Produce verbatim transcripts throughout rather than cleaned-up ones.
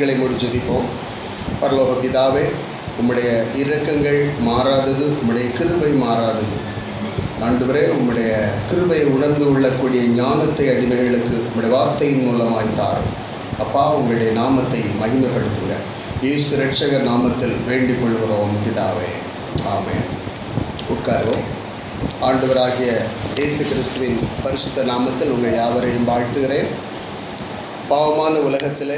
கண்களை மூடி ஜெபிப்போம். பரலோக பிதாவே, உம்முடைய இரக்கங்கள் மாறாதது, உம்முடைய கிருபை மாறாதது. ஆண்டவரே, உம்முடைய கிருபையை உணர்ந்து கொள்ளக்கூடிய ஞானத்தை அடிமைகளுக்கு உம்முடைய வார்த்தையின் மூலமாய் தாரும். அப்பா, உங்களுடைய நாமத்தை மகிமைப்படுத்துங்க. இயேசு இரட்சகர் நாமத்தில் வேண்டிக் கொள்கிறோம் பிதாவே, ஆமென். உட்கார்வோம். ஆண்டவராகிய இயேசு கிறிஸ்துவின் பரிசுத்த நாமத்தில் உங்கள் யாவரையும் வாழ்த்துகிறேன். பாவமான உலகத்திலே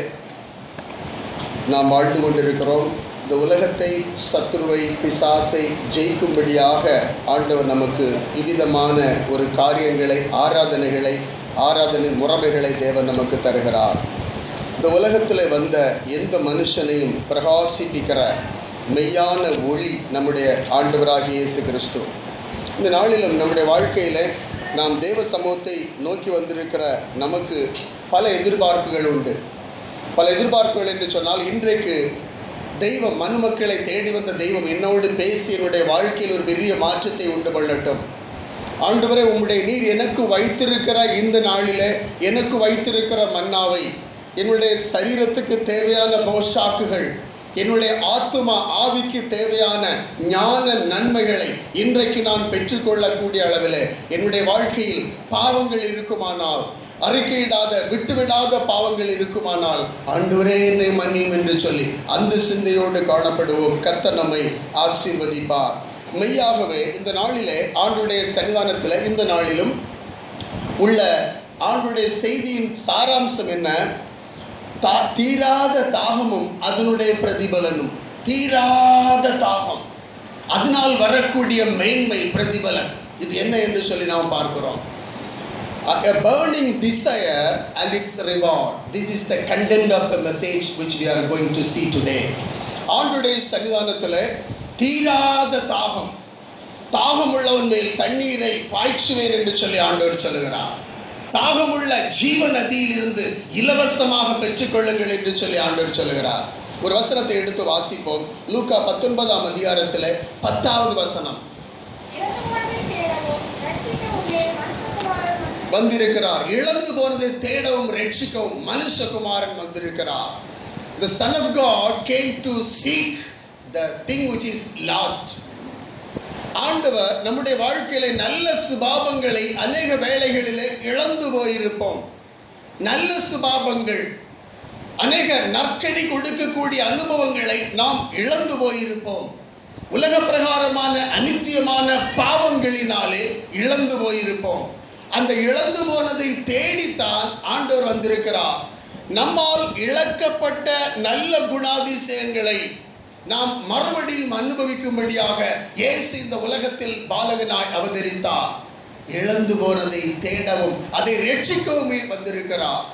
நாம் வாழ்ந்து கொண்டிருக்கிறோம். இந்த உலகத்தை, சத்துருவை, பிசாசை ஜெயிக்கும்படியாக ஆண்டவர் நமக்கு இவ்விதமான ஒரு காரியங்களை, ஆராதனைகளை, ஆராதனை முறைமைகளை தேவன் நமக்கு தருகிறார். இந்த உலகத்தில் வந்த எந்த மனுஷனையும் பிரகாசிப்பிக்கிற மெய்யான ஒளி நம்முடைய ஆண்டவராகிய இயேசு கிறிஸ்து. இந்த நாளிலும் நம்முடைய வாழ்க்கையில் நாம் தேவ சமூகத்தை நோக்கி வந்திருக்கிற நமக்கு பல எதிர்பார்ப்புகள் உண்டு. பல எதிர்பார்ப்புகள் என்று சொன்னால், இன்றைக்கு தெய்வம் மனுமக்களை தேடி வந்த தெய்வம் என்னோடு பேசி என்னுடைய வாழ்க்கையில் ஒரு பெரிய மாற்றத்தை உண்டு பண்ணட்டும். ஆண்டவரே, உம்முடைய நீர் எனக்கு வைத்திருக்கிற இந்த நாளில் எனக்கு வைத்திருக்கிற மன்னாவை, என்னுடைய சரீரத்துக்கு தேவையான போஷாக்குகள், என்னுடைய ஆத்துமா ஆவிக்கு தேவையான ஞான நன்மைகளை இன்றைக்கு நான் பெற்றுக்கொள்ளக்கூடிய அளவில் என்னுடைய வாழ்க்கையில் பாவங்கள் இருக்குமானால், அறிக்கையிடாத விட்டுவிடாத பாவங்கள் இருக்குமானால், ஆண்டவரே என்னை மன்னியும் என்று சொல்லி அந்த சிந்தையோடு காணப்படுவோம். கர்த்தர் நம்மை ஆசீர்வதிப்பார். மெய்யாகவே இந்த நாளிலே ஆண்டுடைய சன்னிதானத்தில் இந்த நாளிலும் உள்ள ஆண்டுடைய செய்தியின் சாராம்சம் என்ன? தா தீராத தாகமும் அதனுடைய பிரதிபலனும். தீராத தாகம், அதனால் வரக்கூடிய மேன்மை, பிரதிபலன், இது என்ன என்று சொல்லி நாம் பார்க்கிறோம். A burning desire and its reward. This is the content of the message which we are going to see today. ஆண்டுடைய சன்னிதானத்தில் தீராத தாகம், தாகம் உள்ளவன் மேல் தண்ணீரை பாய்ச்சுவேன் என்று சொல்லி ஆண்டவர் சொல்லுகிறார். தாகமுள்ள ஜீவ நதியிலிருந்து இலவசமாக பெற்றுக்கொள்ளுங்கள் என்று சொல்லி ஆண்டவர் சொல்லுகிறார். ஒரு வசனத்தை எடுத்து வாசிப்போம். லூக்கா பத்தொன்பதாம் அதிகாரத்தில் பத்தாவது வசனம். வந்திருக்கிறார், இழந்து போனதை தேடவும் ரட்சிக்கவும் மனுஷகுமாரன் வந்திருக்கிறார். The Son of God came to seek the thing which is lost. ஆண்டவர் நம்முடைய வாழ்க்கையில நல்ல சுபாவங்களை அநேக வேளைகளிலே இழந்து போயிருப்போம். நல்ல சுபாவங்கள், அநேக நற்கனி கொடுக்கக்கூடிய அனுபவங்களை நாம் இழந்து போயிருப்போம். உலக பிரகாரமான அநித்தியமான பாவங்களினாலே இழந்து போயிருப்போம். அந்த இழந்து போனதை தேடித்தான் ஆண்டவர் வந்திருக்கிறார். நம்மால் இழக்கப்பட்ட நல்ல குணாதிசயங்களை நாம் மறுபடியும் அனுபவிக்கும்படியாக இயேசு இந்த உலகத்தில் பாலகனாய் அவதரித்தார். இழந்து போனதை தேடவும் அதை ரட்சிக்கவும் வந்திருக்கிறார்.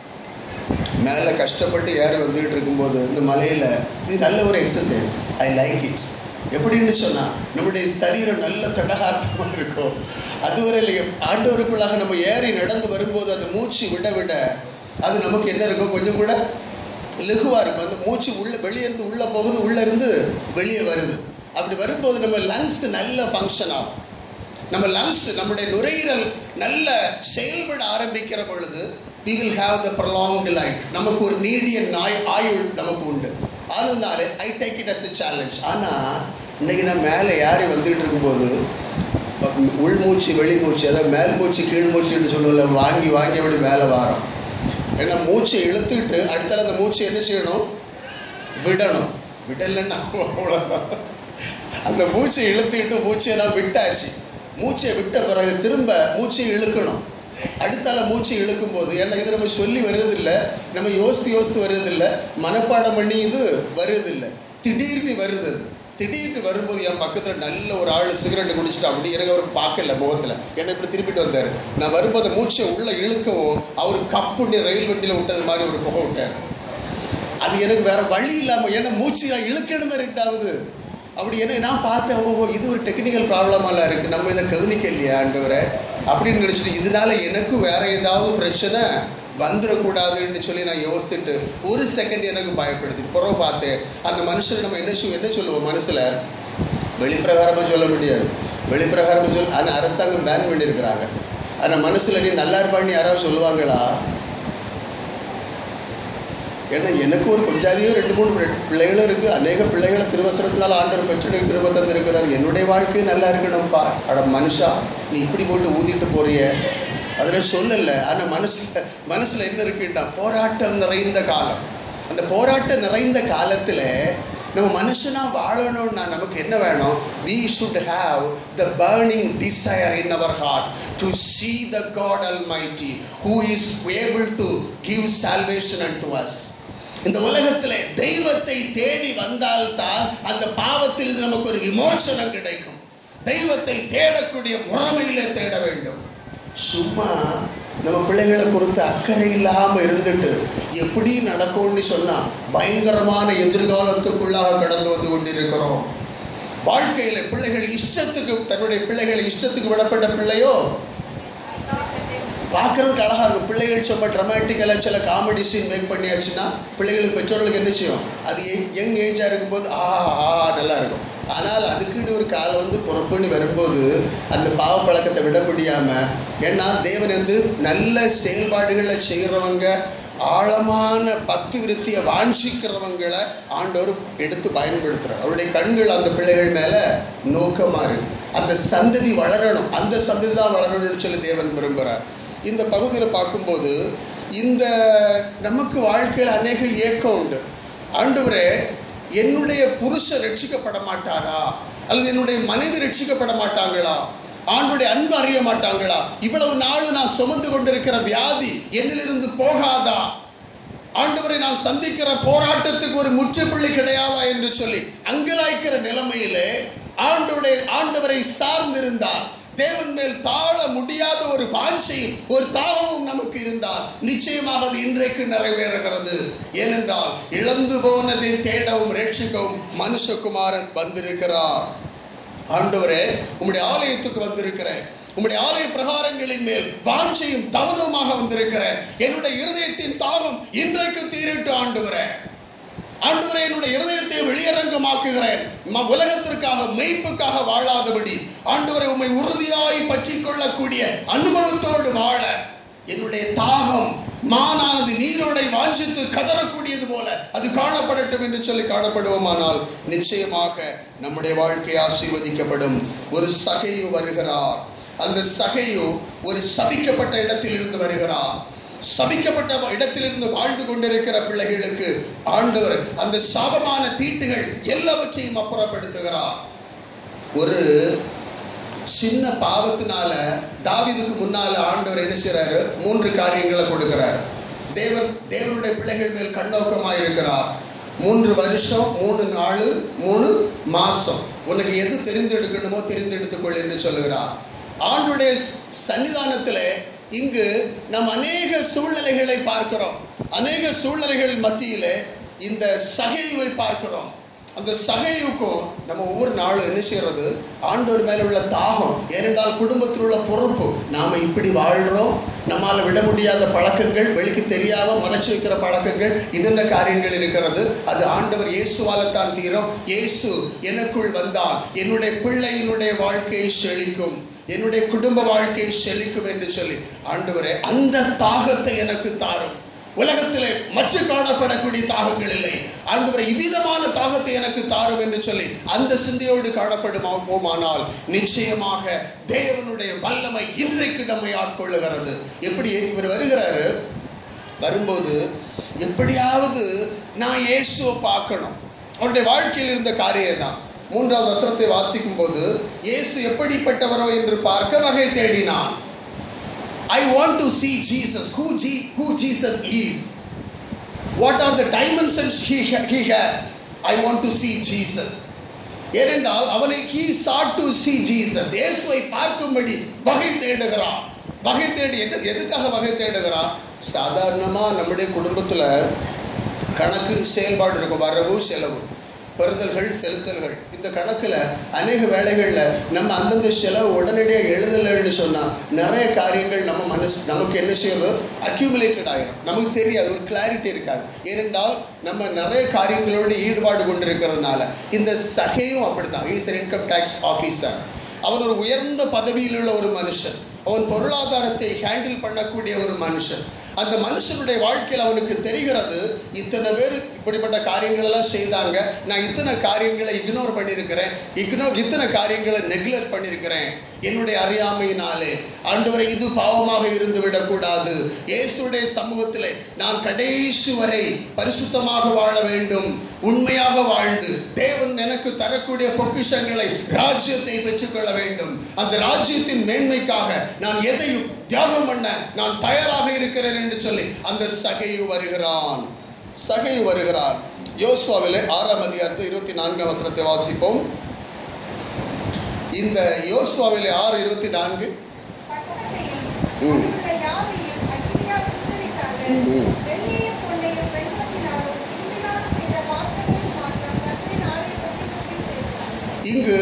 மேலே கஷ்டப்பட்டு ஏறி வந்துகிட்டு இருக்கும்போது இந்த மலையில் இது நல்ல ஒரு எக்ஸசைஸ். I like it. எப்படின்னு சொன்னால், நம்முடைய சரீரம் நல்ல தடகார்த்தமாக இருக்கும். அதுவரையில் ஆண்டவருக்குள்ளாக நம்ம ஏறி நடந்து வரும்போது அந்த மூச்சு விட விட அது நமக்கு என்ன இருக்கும், கொஞ்சம் கூட லகுவாக இருக்கும். அந்த மூச்சு உள்ளே வெளியே இருந்து உள்ளே போகுது, உள்ளே இருந்து வெளியே வருது. அப்படி வரும்போது நம்ம லங்ஸ் நல்ல ஃபங்க்ஷன் ஆகும். நம்ம லங்ஸ், நம்முடைய நுரையீரல் நல்ல செயல்பட ஆரம்பிக்கிற பொழுது we will have the prolonged life. நமக்கு ஒரு நீடிய நாய் ஆயுள் நமக்கு உண்டு. அதனால I take it as a challenge. ஆனால் இன்றைக்கி நான் மேலே யாரை வந்துகிட்டு இருக்கும்போது உள்மூச்சு வெளிமூச்சு, அதாவது மேல் மூச்சு கீழ் மூச்சுன்னு சொல்லுவோம்ல, வாங்கி வாங்கி அப்படி மேலே வாரோம். ஏன்னா மூச்சை இழுத்துக்கிட்டு அடுத்தால அந்த மூச்சை என்ன செய்யணும், விடணும். விடலைன்னா அவ்வளோதான். அந்த மூச்சை இழுத்துக்கிட்டு மூச்சை நான் விட்டாச்சு. மூச்சை விட்ட பிறகு திரும்ப மூச்சை இழுக்கணும். அடுத்தால மூச்சை இழுக்கும் போது, ஏன்னா இது நம்ம சொல்லி வருவதில்லை, நம்ம யோசித்து யோசித்து வருவதில்லை, மனப்பாடம் பண்ணி இது வருவதில்லை, திடீர்னு வருது. அது திடீர்னு வரும்போது என் பக்கத்தில் நல்ல ஒரு ஆள் சிகரெட்டு குடிச்சிட்டு அப்படி எனக்கு அவர் பார்க்கல முகத்தில், என்னை இப்படி திருப்பிட்டு வந்தார். நான் வரும்போது மூச்சை உள்ளே இழுக்கவும் அவர் கப்புண்டி ரயில் வண்டியில் விட்டது மாதிரி ஒரு புகை விட்டார். அது எனக்கு வேறு வழி இல்லாமல், ஏன்னா மூச்சு நான் இழுக்கணுமே ரெண்டாவது. அப்படி என்ன நான் பார்த்தேன், ஓ இது ஒரு டெக்னிக்கல் ப்ராப்ளமெல்லாம் இருக்குது, நம்ம இதை கவனிக்க இல்லையா ஆண்டவரை அப்படின்னு நினச்சிட்டு, இதனால் எனக்கும் வேறு ஏதாவது பிரச்சனை வந்துடக்கூடாதுன்னு சொல்லி நான் யோசித்துட்டு ஒரு செகண்ட் எனக்கு பயப்படுத்திட்டு பிறகு பார்த்தேன். அந்த மனுஷனை நம்ம என்ன என்ன சொல்லுவோம், மனசில் வெளிப்பிரகாரமாக சொல்ல முடியாது, வெளிப்பிரகாரமாக சொல் ஆனால் அரசாங்கம் பேன் பண்ணியிருக்கிறாங்க. ஆனால் மனசில் நீ நல்லா இருப்பான்னு யாராவது சொல்லுவாங்களா? ஏன்னா எனக்கு ஒரு கொஞ்சாதியோ ரெண்டு மூணு பிள்ளைகளும் இருக்குது. அநேக பிள்ளைகளை திருவசனத்தினால் ஆண்டவர் பெற்றெடுக்க கிருபை தந்திருக்கிறார். என்னுடைய வாழ்க்கை நல்லா இருக்கணும்ப்பா. அட மனுஷா, நீ இப்படி போட்டு ஊதிட்டு போறிய, அதில் சொல்லலை. ஆனால் மனசில் மனசில் என்ன இருக்குன்னா, போராட்டம் நிறைந்த காலம். அந்த போராட்டம் நிறைந்த காலத்தில் நம்ம மனுஷனாக வாழணும்னா நமக்கு என்ன வேணும்? we should have the burning desire in our heart to see the God Almighty who is able to give salvation unto us. இந்த உலகத்தில் தெய்வத்தை தேடி வந்தால்தான் அந்த பாவத்தில் நமக்கு ஒரு விமோசனம் கிடைக்கும். தெய்வத்தை தேடக்கூடிய முறைமையிலே தேட வேண்டும். சும்மா நம்ம பிள்ளைகளை குறித்து அக்கறை இல்லாமல் இருந்துட்டு எப்படி நடக்கும்னு சொன்னால் பயங்கரமான எதிர்காலத்துக்குள்ளாக கடந்து வந்து கொண்டிருக்கிறோம். வாழ்க்கையில் பிள்ளைகள் இஷ்டத்துக்கு, தன்னுடைய பிள்ளைகளை இஷ்டத்துக்கு விடப்பட்ட பிள்ளையோ பார்க்கறதுக்கு அழகாக இருக்கும். பிள்ளைகள் சும்மா ட்ரமாட்டிக்கலாக சில காமெடி சீன் மேக் பண்ணியாச்சுன்னா பிள்ளைகளுக்கு பெற்றோர்களுக்கு என்ன செய்யும்? அது யங் ஏஜாக இருக்கும்போது ஆ ஆ நல்லா இருக்கும். ஆனால் அதுக்குன்னு ஒரு காலம் வந்து பொறுப்புன்னு வரும்போது அந்த பாவ பழக்கத்தை விட முடியாமல், ஏன்னா தேவன் வந்து நல்ல செயல்பாடுகளை செய்கிறவங்க, ஆழமான பக்தி விருத்தியை வாஞ்சிக்கிறவங்களை ஆண்டவர் எடுத்து பயன்படுத்துகிறார். அவருடைய கண்கள் அந்த பிள்ளைகள் மேலே நோக்கமாக இருக்கு. அந்த சந்ததி வளரணும், அந்த சந்ததி தான் வளரணும்னு சொல்லி தேவன் விரும்புகிறார். இந்த பகுதியில் பார்க்கும்போது இந்த நமக்கு வாழ்க்கையில் அநேக ஏக்கம் உண்டு. ஆண்டவரே, என்னுடைய புருஷன் ரட்சிக்கப்பட மாட்டாரா, அல்லது என்னுடைய மனைவி ரட்சிக்கப்பட மாட்டாங்களா, ஆண்டுடைய அன்பு அறிய மாட்டாங்களா, இவ்வளவு நாள் நான் சுமந்து கொண்டிருக்கிற வியாதி என்னிலிருந்து போகாதா, ஆண்டவரை நான் சந்திக்கிற போராட்டத்துக்கு ஒரு முற்றுப்புள்ளி கிடையாதா என்று சொல்லி அங்கலாய்க்கிற நிலைமையிலே ஆண்டோடைய ஆண்டவரை சார்ந்திருந்தார். தேவன் மேல் தாழ முடியாத ஒரு வாஞ்சையும் ஒரு தாகமும் நமக்கு இருந்தால் நிச்சயமாக அது இன்றைக்கு நிறைவேறுகிறது. ஏனென்றால் இழந்து போனதை தேடவும் ரட்சிக்கவும் மனுஷகுமாரன் வந்திருக்கிறார். ஆண்டவரே, உம்முடைய ஆலயத்துக்கு வந்திருக்கிறேன், உம்முடைய ஆலய பிரகாரங்களின் மேல் வாஞ்சையும் தவனமாக வந்திருக்கிறேன். என்னுடைய இருதயத்தின் தாகம் இன்றைக்கு தீரிட்டு ஆண்டவரே. ஆண்டவரே, என்னுடைய இருதயத்தை வெளியரங்கமாக்குகிறேன். உலகத்திற்காக மெய்ப்புக்காக வாழாதபடி ஆண்டவரை உம்மை உறுதியாய் பற்றி கொள்ளக்கூடிய அனுபவத்தோடு வாழ என்னுடைய தாகம் மானானது நீரோடை வாஞ்சித்து கதறக்கூடியது போல அது காணப்படட்டும் என்று சொல்லி காணப்படுவோமானால் நிச்சயமாக நம்முடைய வாழ்க்கை ஆசீர்வதிக்கப்படும். ஒரு சகையு வருகிறார். அந்த சகையு ஒரு சபிக்கப்பட்ட இடத்தில் இருந்து வருகிறார். சபிக்கப்பட்ட இடத்திலிருந்து வாழ்ந்து கொண்டிருக்கிற பிள்ளைகளுக்கு ஆண்டவர் அந்த சாபமான தீட்டுகள் எல்லாவற்றையும் அப்புறப்படுத்துகிறார். ஒரு சின்ன பாவத்தினால தாவீதுக்கு முன்னால ஆண்டவர் என்ன செய்றாரு? மூன்று காரியங்களை கொடுக்கிறார். தேவன் தேவனுடைய பிள்ளைகள் மேல் கண்ணோக்கமாக இருக்கிறார். மூன்று வருஷம், மூணு நாள், மூணு மாசம் உனக்கு எது தெரிந்தெடுக்கணுமோ தெரிந்தெடுத்துக்கொள் என்று சொல்லுகிறார். ஆண்டுடைய சன்னிதானத்தில் இங்கு நாம் அநேக சூழ்நிலைகளை பார்க்கிறோம். அநேக சூழ்நிலைகள் மத்தியில் இந்த சகைவை பார்க்கிறோம். அந்த சகையுக்கும் நம்ம ஒவ்வொரு நாளும் என்ன செய்யறது? ஆண்டவர் மேலே உள்ள தாகம். ஏனென்றால் குடும்பத்தில் உள்ள பொறுப்பு. நாம் இப்படி வாழ்கிறோம், நம்மால் விட முடியாத பழக்கங்கள், வெளிக்கு தெரியாமல் மறைச்சு வைக்கிற பழக்கங்கள், என்னென்ன காரியங்கள் இருக்கிறது, அது ஆண்டவர் இயேசுவால தான் தீரும். இயேசு எனக்குள் வந்தால் என்னுடைய பிள்ளையினுடைய வாழ்க்கையை செழிக்கும், என்னுடைய குடும்ப வாழ்க்கையை செழிக்கும் என்று சொல்லி ஆண்டவரே அந்த தாகத்தை எனக்கு தாரும். உலகத்திலே மற்ற காணப்படக்கூடிய தாகங்கள் இல்லை, ஆண்டவரே இவ்விதமான தாகத்தை எனக்கு தாரும் என்று சொல்லி அந்த சிந்தையோடு காணப்படுமானால் நிச்சயமாக தேவனுடைய வல்லமை இன்றைக்கு நம்மை ஆட்கொள்ளுகிறது. எப்படி இவர் வருகிறாரு? வரும்போது எப்படியாவது நான் இயேசுவை பார்க்கணும். அவருடைய வாழ்க்கையில் இருந்த காரியம் தான். மூன்றாவது வசனத்தை வாசிக்கும் போது இயேசு எப்படிப்பட்டவரோ என்று பார்க்க வகை தேடினான். I want to see Jesus, who, G, who Jesus is. What are the dimensions he, he has? I want to see Jesus. ஏனென்றால் அவனை he sought to see Jesus. இயேசுவை பார்க்கும்படி வகை தேடுகிறான். வகை தேடி எதுக்காக வகை தேடுகிறான்? சாதாரணமாக நம்முடைய குடும்பத்தில் கணக்கு செயல்பாடு இருக்கும், வரவு செலவு, பெறுதல்கள் செலுத்தல்கள். இந்த கணக்கில் அநேக வேளைகளில் நம்ம அந்தந்த செலவு உடனடியாக எழுதலைன்னு சொன்னால் நிறைய காரியங்கள் நம்ம மனசு நமக்கு என்ன செய்யுது? அக்யூமுலேட்டட் ஆகிடும். நமக்கு தெரியாது, ஒரு கிளாரிட்டி இருக்காது. ஏனென்றால் நம்ம நிறைய காரியங்களோடு ஈடுபாடு கொண்டிருக்கிறதுனால. இந்த சகையும் அப்படி தான். Is an income tax officer. அவன் ஒரு உயர்ந்த பதவியில் உள்ள ஒரு மனுஷன். அவன் பொருளாதாரத்தை ஹேண்டில் பண்ணக்கூடிய ஒரு மனுஷன். அந்த மனுஷனுடைய வாழ்க்கையில் அவனுக்கு தெரிகிறது, இத்தனை பேர் இப்படிப்பட்ட காரியங்கள் எல்லாம் செய்தாங்க, நான் இத்தனை காரியங்களை இக்னோர் பண்ணியிருக்கிறேன், இக்னோர் இத்தனை காரியங்களை நெக்லெக்ட் பண்ணியிருக்கிறேன் என்னுடைய அறியாமையினாலே. ஆண்டவரே, இது பாவமாக இருந்து விடக்கூடாது. இயேசுடைய சமூகத்திலே நான் கடைசி வரை பரிசுத்தமாக வாழ வேண்டும். உண்மையாக வாழ்ந்து தேவன் எனக்கு தரக்கூடிய பொக்கிஷங்களை, ராஜ்யத்தை பெற்றுக்கொள்ள வேண்டும். அந்த ராஜ்யத்தின் மேன்மைக்காக நான் எதையும் தியாகம் பண்ண நான் தயாராக இருக்கிறேன் என்று சொல்லி அந்த சகையு வருகிறான். சகையு வருகிறான். யோசுவாவிலே ஆறாம் அதிகாரத்தில் இருபத்தி நான்காம் வசனத்தை வாசிப்போம். இந்த யோசுவாவிலே ஆறு இருபத்தி நான்கு இங்கு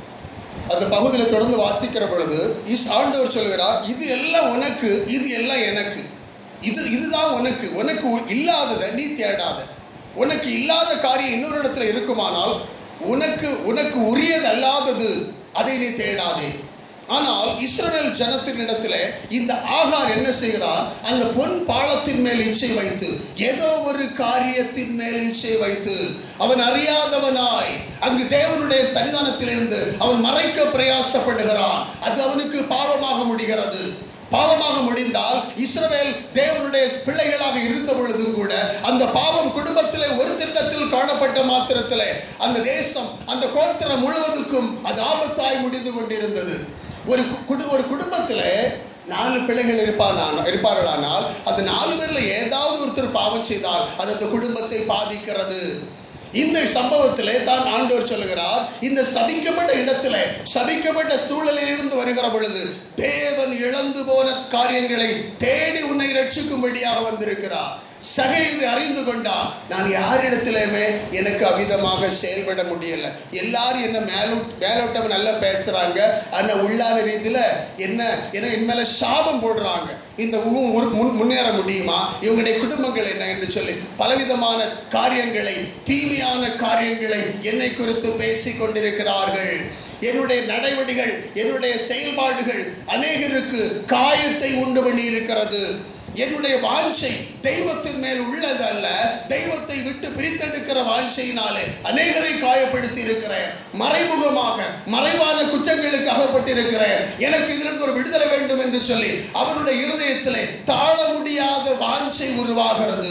அந்த பகுதியில் தொடர்ந்து வாசிக்கிற பொழுது இஸ் ஆண்டவர் சொல்கிறார், இது எல்லாம் உனக்கு, இது எல்லாம் எனக்கு, இது இதுதான் உனக்கு. உனக்கு இல்லாததை நீ தேடாத. உனக்கு இல்லாத காரியம் இன்னொரு இடத்துல இருக்குமானால் உனக்கு உனக்கு உரியது அல்லாதது அதை நீ தேடாதே. ஆனால் இஸ்ரவேல் ஜனத்தின் இடத்துல இந்த ஆகார் என்ன செய்கிறான்? அந்த பொன் பாலத்தின் மேல் இச்சை வைத்து, ஏதோ ஒரு காரியத்தின் மேல் இச்சை வைத்து, அவன் அறியாதவனாய் அங்கு தேவனுடைய சன்னிதானத்திலிருந்து அவன் மறைக்க பிரயாசப்படுகிறான். அது அவனுக்கு பாவமாக முடிகிறது. பாவமாக முடிந்தால் இஸ்ரவேல் தேவனுடைய பிள்ளைகளாக இருந்த பொழுதும் கூட அந்த பாவம் குடும்பத்திலே ஒரு திட்டத்தில் காணப்பட்ட மாத்திரத்திலே அந்த தேசம், அந்த கோத்திரம் முழுவதுக்கும் அது ஆபத்தாய் முடிந்து கொண்டிருந்தது. ஒரு ஒரு குடும்பத்தில் நாலு பிள்ளைகள் இருப்பானா இருப்பார்களானால் அந்த நாலு பேர்ல ஏதாவது ஒருத்தர் பாவம் செய்தால் அது அந்த குடும்பத்தை பாதிக்கிறது. இந்த சம்பவத்திலே தான் ஆண்டவர் சொல்லுகிறார், இந்த சபிக்கப்பட்ட இடத்துல, சபிக்கப்பட்ட சூழலில் இருந்து வருகிற பொழுது தேவன் இழந்து போன காரியங்களை தேடி உன்னை ரட்சிக்கும்படியாக வந்திருக்கிறார். சகை இதை அறிந்து கொண்டா, நான் யாரிடத்திலுமே எனக்கு அவிதமாக செயல்பட முடியல. எல்லாரும் என்ன மேலோட் மேலோட்டம் நல்லா பேசுறாங்க, ஆனால் உள்ளான ரீதியில் என்ன என்ன என் மேல சாபம் போடுறாங்க. இந்த முன்னேற முடியுமா? இவங்களுடைய குடும்பங்கள் என்ன என்று சொல்லி பலவிதமான காரியங்களை, தீமையான காரியங்களை என்னை குறித்து பேசிக் கொண்டிருக்கிறார்கள். என்னுடைய நடவடிக்கைகள், என்னுடைய செயல்பாடுகள் அநேகருக்கு காயத்தை உண்டு பண்ணி இருக்கிறது. என்னுடைய வாஞ்சை தெய்வத்தின் மேல் உள்ளது அல்ல, தெய்வத்தை விட்டு பிரித்தெடுக்கிற வாஞ்சையினாலே அநேகரை காயப்படுத்தி இருக்கிறேன். மறைமுகமாக மறைவான குற்றங்களுக்கு அகப்பட்டிருக்கிறேன். எனக்கு இதிலிருந்து ஒரு விடுதலை வேண்டும் என்று சொல்லி அவனுடைய இருதயத்திலே தாழ முடியாத வாஞ்சை உருவாகிறது,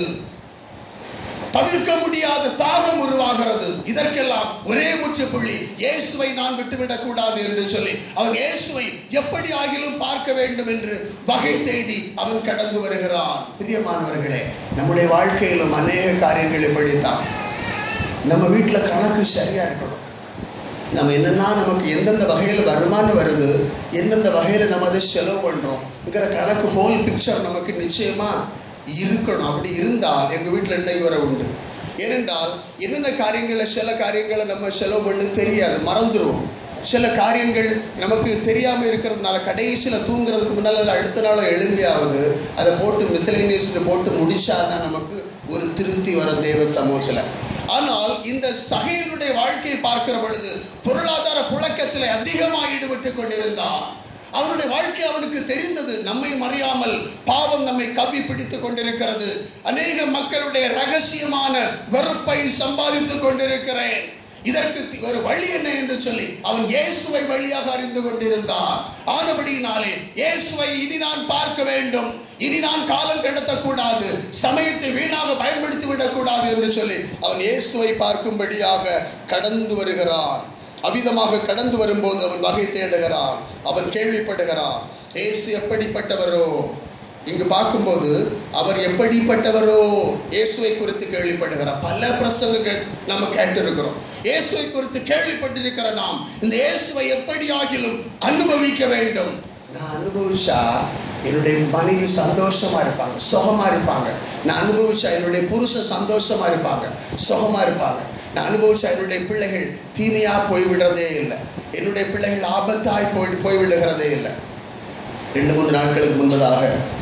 தவிர்க்க முடியாத தாகம் உருவாகிறது. இதற்கெல்லாம் ஒரே முற்றுப்புள்ளி, இயேசுவை நான் விட்டுவிடக் கூடாது என்று சொல்லி அவன் இயேசுவை எப்படி ஆகிலும் பார்க்க வேண்டும் என்று வகை தேடி அவன் கடந்து வருகிறான். பிரியமானவர்களே, நம்முடைய வாழ்க்கையிலும் அநேக காரியங்கள் இப்படித்தான். நம்ம வீட்டில் கணக்கு சரியா இருக்கணும். நம்ம என்னென்னா நமக்கு எந்தெந்த வகையில் வருமானம் வருது, எந்தெந்த வகையில் நம்ம அதை செலவு பண்ணுறோம்ங்கிற கணக்கு ஹோல் பிக்சர் நமக்கு நிச்சயமாக இருக்கணும். அப்படி இருந்தால் எங்கள் வீட்டில் இன்றைக்கு வர உண்டு. ஏனென்றால் என்னென்ன காரியங்களை, சில காரியங்களை நம்ம செலவு பண்ணு தெரியாது, மறந்துடுவோம். சில காரியங்கள் நமக்கு தெரியாமல் இருக்கிறதுனால கடைசியில் தூங்குறதுக்கு முன்னால் அதில் அடுத்த நாள் எழும்பியாவது அதை போட்டு மிஸ்லேனியஸில் போட்டு முடிச்சாதான் நமக்கு ஒரு திருப்தி வரும் தேவ சமூகத்தில். ஆனால் இந்த சகையனுடைய வாழ்க்கையை பார்க்கிற பொழுது பொருளாதார புழக்கத்தில் அதிகமாக ஈடுபட்டு கொண்டிருந்தான். அவனுடைய வாழ்க்கை அவனுக்கு தெரிந்தது, நம்மை அறியாமல் பாவம் நம்மை கவ்வி பிடித்துக் கொண்டிருக்கிறது. அநேக மக்களுடைய ரகசியமான வெறுப்பை சம்பாதித்துக் கொண்டிருக்கிறேன். இதற்கு ஒரு வழி என்ன என்று சொல்லி அவன் இயேசுவை வழியாக அறிந்து கொண்டிருந்தான். ஆனபடியினாலே இயேசுவை இனி நான் பார்க்க வேண்டும், இனி நான் காலம் கடத்தக்கூடாது, சமயத்தை வீணாக பயன்படுத்தி விடக்கூடாது என்று சொல்லி அவன் இயேசுவை பார்க்கும்படியாக கடந்து வருகிறான். அவிதமாக கடந்து வரும்போது அவன் வகை தேடுகிறான், அவன் கேள்விப்படுகிறான். இயேசு எப்படிப்பட்டவரோ, இங்கு பார்க்கும்போது அவர் எப்படிப்பட்டவரோ இயேசுவை குறித்து கேள்விப்படுகிறார். பல பிரசங்கங்கள் நம்ம கேட்டிருக்கிறோம். இயேசுவை குறித்து கேள்விப்பட்டிருக்கிற நாம் இந்த இயேசுவை எப்படி ஆகிலும் அனுபவிக்க வேண்டும். நான் அனுபவிச்சா என்னுடைய மனைவி சந்தோஷமா இருப்பாங்க, சுகமா இருப்பாங்க. நான் அனுபவிச்சா என்னுடைய புருஷன் சந்தோஷமா இருப்பாங்க, சுகமா இருப்பாங்க. நான் அனுபவிச்சா என்னுடைய பிள்ளைகள் தீமையா போய்விடுறதே இல்லை, என்னுடைய பிள்ளைகள் ஆபத்தாய் போய் போய்விடுகிறதே இல்லை. ரெண்டு மூன்று நாட்களுக்கு முன்பதாக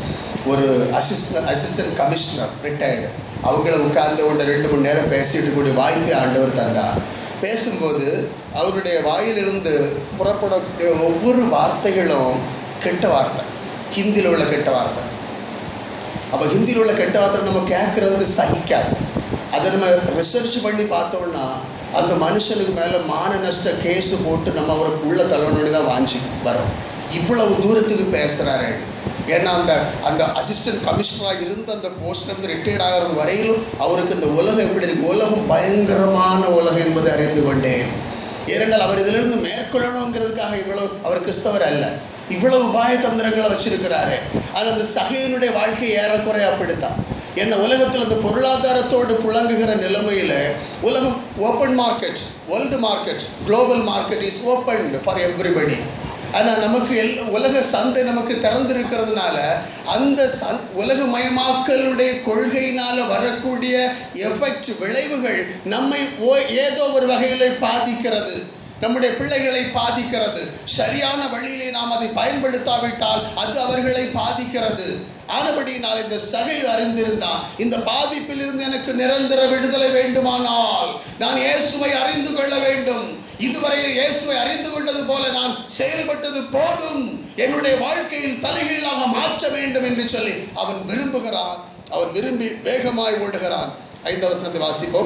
ஒரு அசிஸ்டன்ட் அசிஸ்டன்ட் கமிஷனர் ரிட்டையர்டு, அவங்கள உட்கார்ந்து கொண்டு ரெண்டு மணி நேரம் பேசிட்டு கூடிய வாய்ப்பை ஆண்டவர் தந்தார். பேசும்போது அவருடைய வாயிலிருந்து புறப்படக்கூடிய ஒவ்வொரு வார்த்தைகளும் கெட்ட வார்த்தை, ஹிந்தியில் உள்ள கெட்ட வார்த்தை. அப்போ ஹிந்தியில் உள்ள கெட்ட வார்த்தை நம்ம கேட்குறதுக்கு சகிக்காது. அதை நம்ம ரிசர்ச் பண்ணி பார்த்தோம்னா அந்த மனுஷனுக்கு மேலே மான நஷ்ட கேஸு போட்டு நம்ம அவரை உள்ள தள்ளணுன்னு தான் வாஞ்சி வரோம். இவ்வளவு தூரத்துக்கு பேசுகிறாரு. ஏன்னா அந்த அந்த அசிஸ்டன்ட் கமிஷனராக இருந்து அந்த போஸ்ட்லேருந்து ரிட்டையர்ட் ஆகிறது வரையிலும் அவருக்கு இந்த உலகம் எப்படி இருக்கு, உலகம் பயங்கரமான உலகம் என்பதை அறிந்து கொண்டேன். ஏனென்றால் அவர் இதிலிருந்து மேற்கொள்ளணுங்கிறதுக்காக இவ்வளவு, அவர் கிறிஸ்தவர் அல்ல, இவ்வளவு உபாய தந்திரங்களை வச்சிருக்கிறாரு. அது அந்த சகையனுடைய வாழ்க்கை ஏறக்குறைய அப்படித்தான். என்ன உலகத்தில் அந்த பொருளாதாரத்தோடு புழங்குகிற நிலைமையில் உலகம் open market, world market, global market is open for everybody. ஆனால் நமக்கு எல் உலக சந்தை நமக்கு திறந்திருக்கிறதுனால அந்த சந் உலகமயமாக்கலுடைய கொள்கையினால் வரக்கூடிய எஃபெக்ட், விளைவுகள் நம்மை ஓ ஏதோ ஒரு வகையில் பாதிக்கிறது, நம்முடைய பிள்ளைகளை பாதிக்கிறது. சரியான வழியிலே நாம் அதை பயன்படுத்தாவிட்டால் அது அவர்களை பாதிக்கிறது. ஆனபடியினால் இந்த சகை அறிந்திருந்தான், இந்த பாதிப்பில் இருந்து எனக்கு நிரந்தர விடுதலை வேண்டுமானால் நான் இயேசுவை அறிந்து கொள்ள வேண்டும். இதுவரை இயேசுவை அறிந்து கொண்டது போல நான் செயல்பட்டது போதும், என்னுடைய வாழ்க்கையில் தலைகீழாக மாற்ற வேண்டும் என்று சொல்லி அவன் விரும்புகிறான். அவன் விரும்பி வேகமாய் ஓடுகிறான். ஐந்தாவது வசனத்தை வாசிப்போம்.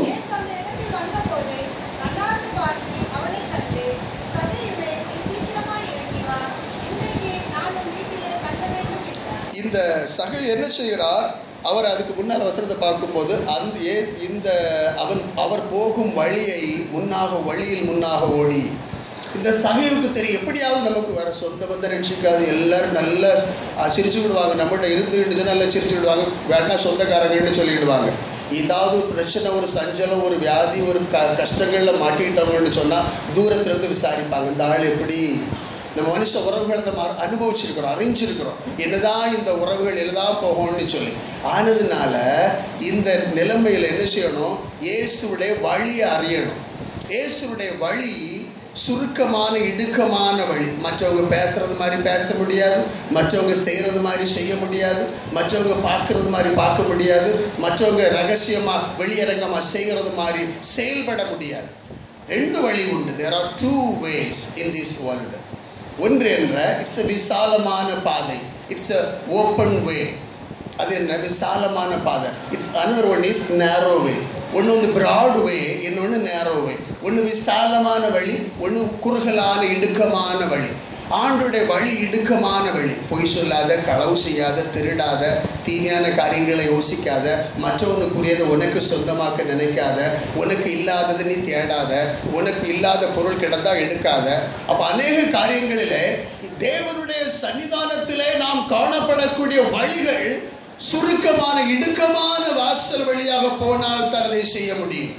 இந்த சகை என்ன செய்கிறார்? அவர் அதுக்கு முன்னால் வசனத்தை பார்க்கும்போது அந்த இந்த அவன் அவர் போகும் வழியை முன்னாக வழியில் முன்னாக ஓடி, இந்த சகைவுக்கு தெரியும் எப்படியாவது நமக்கு வர சொந்த பந்த ரட்சிக்காது, எல்லாரும் நல்லா சிரிச்சு விடுவாங்க, நம்மகிட்ட இருந்து நல்லா சிரிச்சு விடுவாங்க, வேணா சொந்தக்காரங்கன்னு சொல்லிவிடுவாங்க. ஏதாவது ஒரு பிரச்சனை, ஒரு சஞ்சலம், ஒரு வியாதி, ஒரு க கஷ்டங்களில் மாட்டிக்கிட்டவங்கன்னு சொன்னால் தூரத்துலேருந்து விசாரிப்பாங்க, இந்த ஆள் எப்படி. நம்ம மனுஷ உறவுகளை நம்ம அனுபவிச்சிருக்கிறோம், அறிஞ்சிருக்கிறோம், என்னதான் இந்த உறவுகள் என்னதான் போகணும்னு சொல்லி. ஆனதுனால இந்த நிலைமையில் என்ன செய்யணும்? இயேசுடைய வழியை அறியணும். இயேசுடைய வழி சுருக்கமான இடுக்கமான வழி. மற்றவங்க பேசுறது மாதிரி பேச முடியாது, மற்றவங்க செய்கிறது மாதிரி செய்ய முடியாது, மற்றவங்க பார்க்கறது மாதிரி பார்க்க முடியாது, மற்றவங்க ரகசியமாக வெளியரங்கமாக செய்கிறது மாதிரி செயல்பட முடியாது. ரெண்டு வழி உண்டு. There are two ways in this world. ஒன்று என்ற இட்ஸ் அ விசாலமான பாதை, இட்ஸ் அ ஓப்பன் வே. அது என்ன? விசாலமான பாதை. இட்ஸ் அனதர் ஒன் இஸ் நேரோ வே. ஒன்று வந்து ப்ராட் வே, இன்னொன்று நேரோ வே. ஒன்று விசாலமான வழி, ஒன்று குறுகலான இடுக்கமான வழி. ஆண்டுடைய வழி இடுக்கமான வழி. பொய் சொல்லாத, களவு செய்யாத, திருடாத, தீமையான காரியங்களை யோசிக்காத, மற்றவனுக்குரியதை உனக்கு சொந்தமாக்க நினைக்காத, உனக்கு இல்லாதது நீ தேடாத, உனக்கு இல்லாத பொருள் கிடந்தா எடுக்காத. அப்போ அநேக காரியங்களிலே தேவனுடைய சன்னிதானத்திலே நாம் காணப்படக்கூடிய வழிகள் சுருக்கமான இடுக்கமான வாசல் வழியாக போனால் தான் அதை செய்ய முடியும்.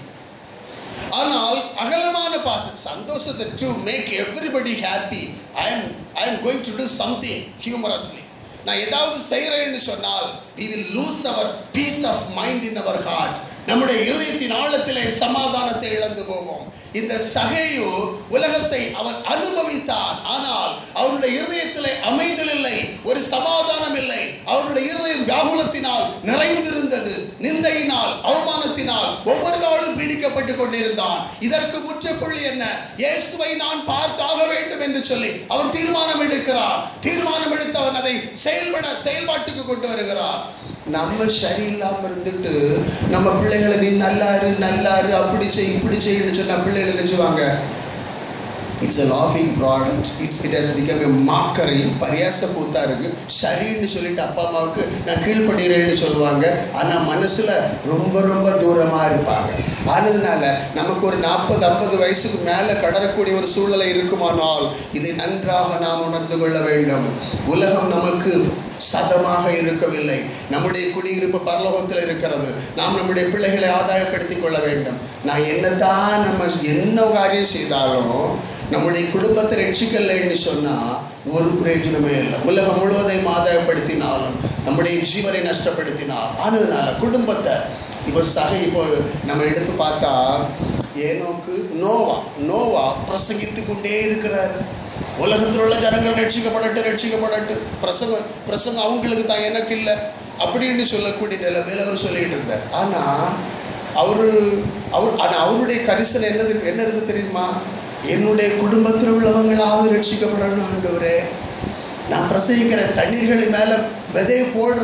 ஆனால் அகலமான பாசம், சந்தோஷத்தை, to make everybody happy, I am I am going to do something humorously, நான் ஏதாவது செய்கிறேன்னு சொன்னால் we will lose our peace of mind in our heart. நம்முடைய இருதயத்தின் ஆழத்திலே சமாதானத்தை இழந்து போவோம். இந்த சகையு உலகத்தை அவன் அனுபவித்தான், ஆனால் அவனுடைய இருதயத்திலே அமைதல் இல்லை, ஒரு சமாதானம் இல்லை. அவனுடைய இருதயம் வியாகுலத்தினால் நிறைந்திருந்தது, நிந்தையினால், அவமானத்தினால் ஒவ்வொரு நாளும் பீடிக்கப்பட்டு கொண்டிருந்தான். இதற்கு முற்றுப்புள்ளி என்ன? இயேசுவை நான் பார்த்தாக வேண்டும் என்று சொல்லி அவன் தீர்மானம் எடுக்கிறான். தீர்மானம் எடுத்து அவன் அதை செயல்பட செயல்பாட்டுக்கு கொண்டு வருகிறான். நம்ம சரியில்லாமல் இருந்துட்டு நம்ம பிள்ளைகளை நீ நல்லாரு நல்லாரு அப்படி செய் இப்படி செய்யணும்னு சொன்னால் பிள்ளைகள் நினைச்சுவாங்க இட்ஸ் அ லாஃபிங் product, it's it has become a mockery. பரியாச கூத்தா இருக்கு. சரின்னு சொல்லிட்டு அப்பா அம்மாவுக்கு நான் கீழ்ப்படுகிறேன்னு சொல்லுவாங்க, ஆனால் மனசில் ரொம்ப ரொம்ப தூரமாக இருப்பாங்க. ஆனதுனால நமக்கு ஒரு நாற்பது ஐம்பது வயசுக்கு மேலே கடறக்கூடிய ஒரு சூழ்நிலை இருக்குமானால் இதை நன்றாக நாம் உணர்ந்து கொள்ள வேண்டும். உலகம் நமக்கு சதமாக இருக்கவில்லை. நம்முடைய குடியிருப்பு பரலோகத்தில் இருக்கிறது. நாம் நம்முடைய பிள்ளைகளை ஆதாயப்படுத்திக் கொள்ள வேண்டும். நான் என்னதான் நம்ம என்ன காரியம் செய்தாலும் நம்முடைய குடும்பத்தை ரட்சிக்கலைன்னு சொன்னால் ஒரு பிரயோஜனமே இல்லை. உலகம் முழுவதையும் ஆதாயப்படுத்தினாலும் நம்முடைய ஜீவனை நஷ்டப்படுத்தினால். ஆனதுனால குடும்பத்தை இப்போ சகை இப்போ நம்ம எடுத்து பார்த்தா ஏனோக்கு நோவா நோவா பிரசங்கித்து கொண்டே இருக்கிறார். உலகத்தில் உள்ள ஜனங்கள் ரட்சிக்கப்படட்டு ரட்சிக்கப்படட்டு பிரசங்கம் பிரசங்கம் அவங்களுக்கு தான், எனக்கு இல்லை அப்படின்னு சொல்லக்கூடிய நிலைமையில் அவர் சொல்லிகிட்டு இருந்தார். ஆனால் அவரு அவர் ஆனால் அவருடைய கரிசனை என்னது என்ன இருக்கு தெரியுமா? என்னுடைய குடும்பத்தில் உள்ளவங்களாவது ரட்சிக்கப்படணும் ஆண்டவரே. நான் பிரசங்கிக்கிற தண்ணீர்களின் மேலே விதையை போடுறேன்,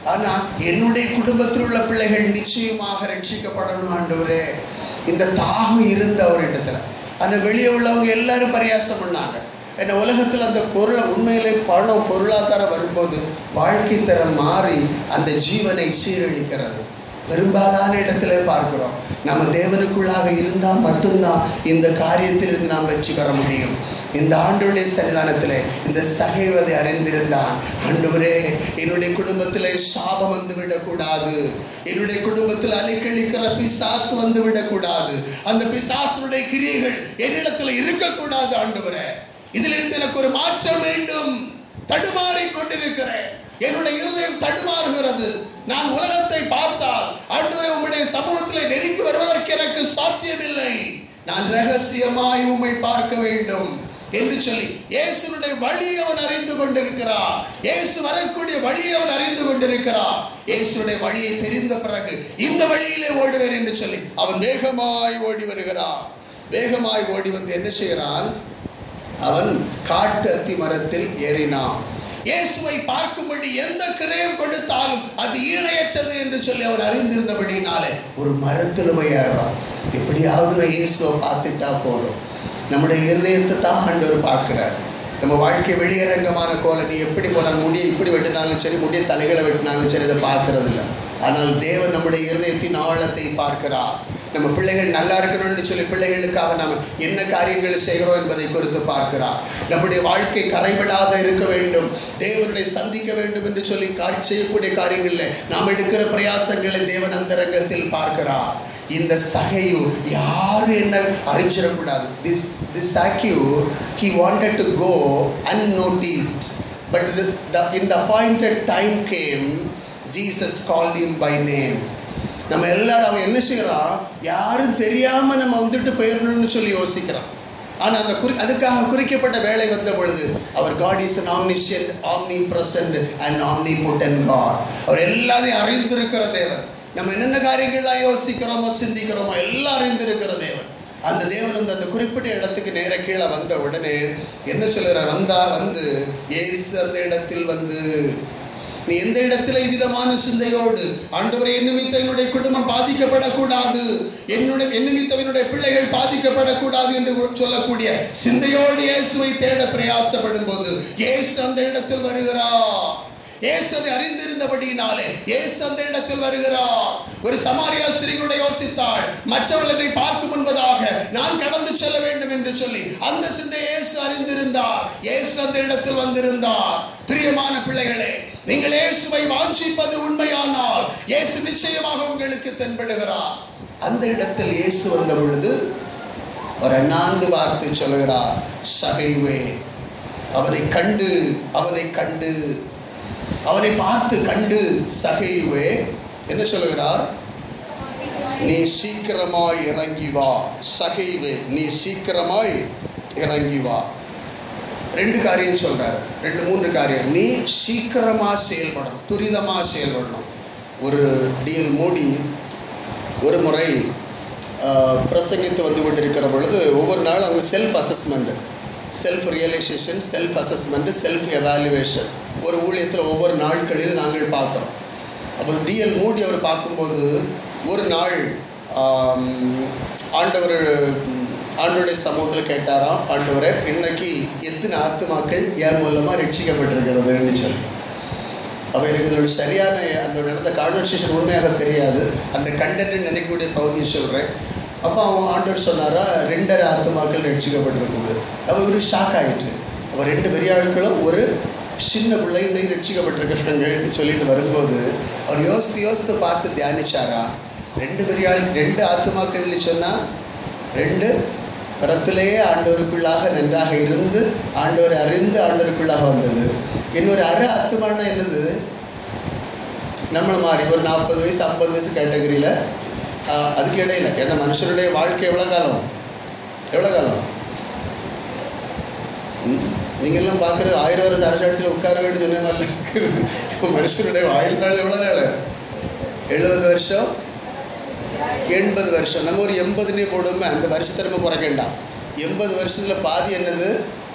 ஆனா என்னுடைய குடும்பத்தில் உள்ள பிள்ளைகள் நிச்சயமாக ரட்சிக்கப்படணும் ஆண்டவரே, இந்த தாகம் இருந்த அவரிடத்துல. ஆனா வெளியே உள்ளவங்க எல்லாரும் பரியாசம் பண்ணாங்க. என்ன உலகத்தில் அந்த பொருளை உண்மையிலே பணம் பொருளாதாரம் வரும்போது வாழ்க்கை தரம் மாறி அந்த ஜீவனை சீரழிக்கிறது. பெரும்பாலான இடத்துல பார்க்கிறோம். நம்ம தேவனுக்குள்ளாக இருந்தால் மட்டும்தான் இந்த காரியத்தில் இருந்து நாம் வெற்றி பெற முடியும். இந்த ஆண்டவருடைய சன்னிதானத்தில் இந்த சகைவதை அறிந்திருந்தான். ஆண்டவரே, என்னுடைய குடும்பத்தில் சாபம் வந்து விடக்கூடாது, என்னுடைய குடும்பத்தில் அலைக்கழிக்கிற பிசாசு வந்து விடக்கூடாது, அந்த பிசாசுடைய கிரியைகள் என்னிடத்துல இருக்கக்கூடாது. ஆண்டவரே, இதிலிருந்து எனக்கு ஒரு மாற்றம் வேண்டும். தடுமாறி கொண்டிருக்கிறேன், என்னுடைய இருதயம் தடுமாறுகிறது. நான் உலகத்தை பார்த்தால் ஆண்டவரே உம்முடைய சமூகத்தில் நெருங்கி வருவதற்கு எனக்கு சாத்தியமில்லை. நான் ரகசியமாய் உம்மை பார்க்க வேண்டும் என்று சொல்லி இயேசுனுடைய வழியை அவன் அறிந்து கொண்டிருக்கிறார். இயேசு வரக்கூடிய வழியை அவன் அறிந்து கொண்டிருக்கிறார். இயேசுடைய வழியை தெரிந்த பிறகு இந்த வழியிலே ஓடுவேன் என்று சொல்லி அவன் வேகமாய் ஓடி வருகிறான். வேகமாய் ஓடி வந்து என்ன செய்கிறான்? அவன் காட்டு அத்தி மரத்தில் ஏறினான். இயேசுவை பார்க்கும்படி எந்த கிரயம் கொடுத்தாலும் அது ஈணையற்றது என்று சொல்லி அவர் அறிந்திருந்தபடினாலே ஒரு மரத்தில் போய் ஏறுறான். எப்படியாவது நான் இயேசுவை பார்த்துட்டா போதும். நம்முடைய இருதயத்தை தான் ஆண்டவர் பார்க்கிறார். நம்ம வாழ்க்கை வெளியரங்கமான கோலை, நீ எப்படி போனாலும் முடியை இப்படி வெட்டினாலும் சரி, முடிய தலைகளை வெட்டினாலும் சரி, அதை பார்க்கறது இல்லை. ஆனால் தேவன் நம்முடைய இருதயத்தின் ஆழத்தை பார்க்கிறார். நம்ம பிள்ளைகள் நல்லா இருக்கணும்னு சொல்லி பிள்ளைகளுக்காக நாம் என்ன காரியங்கள் செய்கிறோம் என்பதை குறித்து பார்க்கிறார். நம்முடைய வாழ்க்கை கரைபடாத இருக்க வேண்டும், தேவனை சந்திக்க வேண்டும் என்று சொல்லி காரியம் செய்யக்கூடிய காரியங்களில் நாம் எடுக்கிற பிரயாசங்களை தேவன் அந்தரங்கத்தில் பார்க்கிறார். இந்த சகையு யாரும் என்ன அறிஞ்சிடக்கூடாது. This this Zacchaeus, he wanted to go unnoticed, but this, the, in the appointed time came, Jesus called him by name. நம்ம எல்லாரும் அவன் என்ன செய்கிறான்? யாரும் தெரியாம நம்ம வந்துட்டு போயிடணும்னு சொல்லி யோசிக்கிறான். ஆனால் அந்த குறி அதுக்காக குறிக்கப்பட்ட வேலை வந்த பொழுது அவர் God is an omniscient, omnipresent and omnipotent God. அவர் எல்லாத்தையும் அறிந்திருக்கிற தேவன். நம்ம என்னென்ன காரியங்கள்லாம் யோசிக்கிறோமோ சிந்திக்கிறோமோ எல்லாம் அறிந்திருக்கிற தேவன். அந்த தேவன் வந்து அந்த குறிப்பிட்ட இடத்துக்கு நேர கீழே வந்த உடனே என்ன சொல்கிறார்? வந்தா வந்து இயேசு அந்த இடத்தில் வந்து, நீ எந்த இடத்துல விதமான சிந்தையோடு ஆண்டவரை என் நிமித்த என்னுடைய குடும்பம் பாதிக்கப்படக்கூடாது, என்னுடைய என் நிமித்த என்னுடைய பிள்ளைகள் பாதிக்கப்படக்கூடாது என்று சொல்லக்கூடிய சிந்தையோடு இயேசுவை தேட பிரயாசப்படும் போது இயேசு அந்த இடத்தில் வருகிறார். இயேசு அதை அறிந்திருந்தபடியினாலே இயேசு அந்த இடத்தில் வருகிறார். ஒரு சமாரியா ஸ்திரீ கூட யோசித்தாள், மற்றவர்களை பார்க்கும் முன்பதாக நான் கடந்து செல்ல வேண்டும் என்று சொல்லி. அந்த சிந்தை இயேசு அறிந்திருந்தார். இயேசு அந்த இடத்தில் வந்திருந்தார். பிரியமான பிள்ளைகளே, நீங்கள் இயேசுவை வாஞ்சிப்பது உண்மையானால் இயேசு நிச்சயமாக உங்களுக்கு தென்படுகிறார். அந்த இடத்தில் இயேசு வந்த பொழுது ஒரு நான்கு வார்த்தை சொல்கிறார், சகைவே. அவனை கண்டு அவனை கண்டு அவனை பார்த்து கண்டு சகைவே என்ன சொல்லுகிறார்? நீ சீக்கிரமாய் இறங்கி வா. சகைவே, நீ சீக்கிரமாய் இறங்கி வா. ரெண்டு காரியம் சொல்றாரு, ரெண்டு மூன்று காரியம். நீ சீக்கிரமா செயல்படணும், துரிதமா செயல்படணும். ஒரு டிஎல் மோடி ஒரு முறை பிரசங்கித்து வந்து கொண்டிருக்கிற பொழுது ஒவ்வொரு நாளும் அவங்க self assessment, self realisation, self assessment, self evaluation ஒரு ஊழியத்தில் ஒவ்வொரு நாட்களில் நாங்கள் பார்க்குறோம். அப்போ டிஎல் மோடி அவர் பார்க்கும்போது ஒரு நாள் ஆண்டவர் ஆண்டவருடைய சமூகத்தில் கேட்டாராம், ஆண்டவரை இன்னைக்கு எத்தனை ஆத்துமாக்கள் என் மூலமாக ரட்சிக்கப்பட்டிருக்கிறதுன்னு சொல்லி. அப்போ எனக்கு இதோட சரியான அந்த நடந்த கான்வர்சேஷன் உண்மையாக தெரியாது, அந்த கண்டென்ட் நினைக்கக்கூடிய பகுதியை சொல்கிறேன். அப்போ அவன் ஆண்டவர் சொன்னாரா, ரெண்டரை ஆத்துமாக்கள் ரட்சிக்கப்பட்டிருக்குது. அப்போ இவர் ஷாக் ஆகிட்டு, அப்போ ரெண்டு பெரிய ஆட்களும் ஒரு சின்ன பிள்ளைகளை ரட்சிக்கப்பட்டிருக்கிறாங்கன்னு சொல்லிட்டு வரும்போது அவர் யோசித்து யோசித்து பார்த்து தியானிச்சாரா, ரெண்டு பெரிய ஆள் ரெண்டு ஆத்துமாக்கள்னு சொன்னால் ரெண்டு பிறப்பிலேயே ஆண்டவருக்குள்ளாக நன்றாக இருந்து ஆண்டவரை அறிந்து ஆண்டவருக்குள்ளாக வந்தது. இன்னொரு அரை ஆத்துமானா என்னது? நம்மளை மாதிரி ஒரு நாற்பது வயசு ஐம்பது வயசு கேட்டகரியில் அதுக்கு இடையில. ஏன்னா மனுஷனுடைய வாழ்க்கை எவ்வளோ காலம் எவ்வளோ காலம் நீங்கள்லாம் பார்க்குறது ஆயிரம் வருஷம் அரசாட்சியில் உட்கார வேண்டும் சொன்ன மாதிரி மனுஷனுடைய வாழ்நாள் எவ்வளோ நாள்? எழுபது வருஷம் எண்பது வருஷம். நம்ம ஒரு எண்பதுன்னே போடுவோமே, அந்த வருஷத்தை நம்ம குறைக்கண்டாம். எண்பது வருஷத்தில் பாதி என்னது?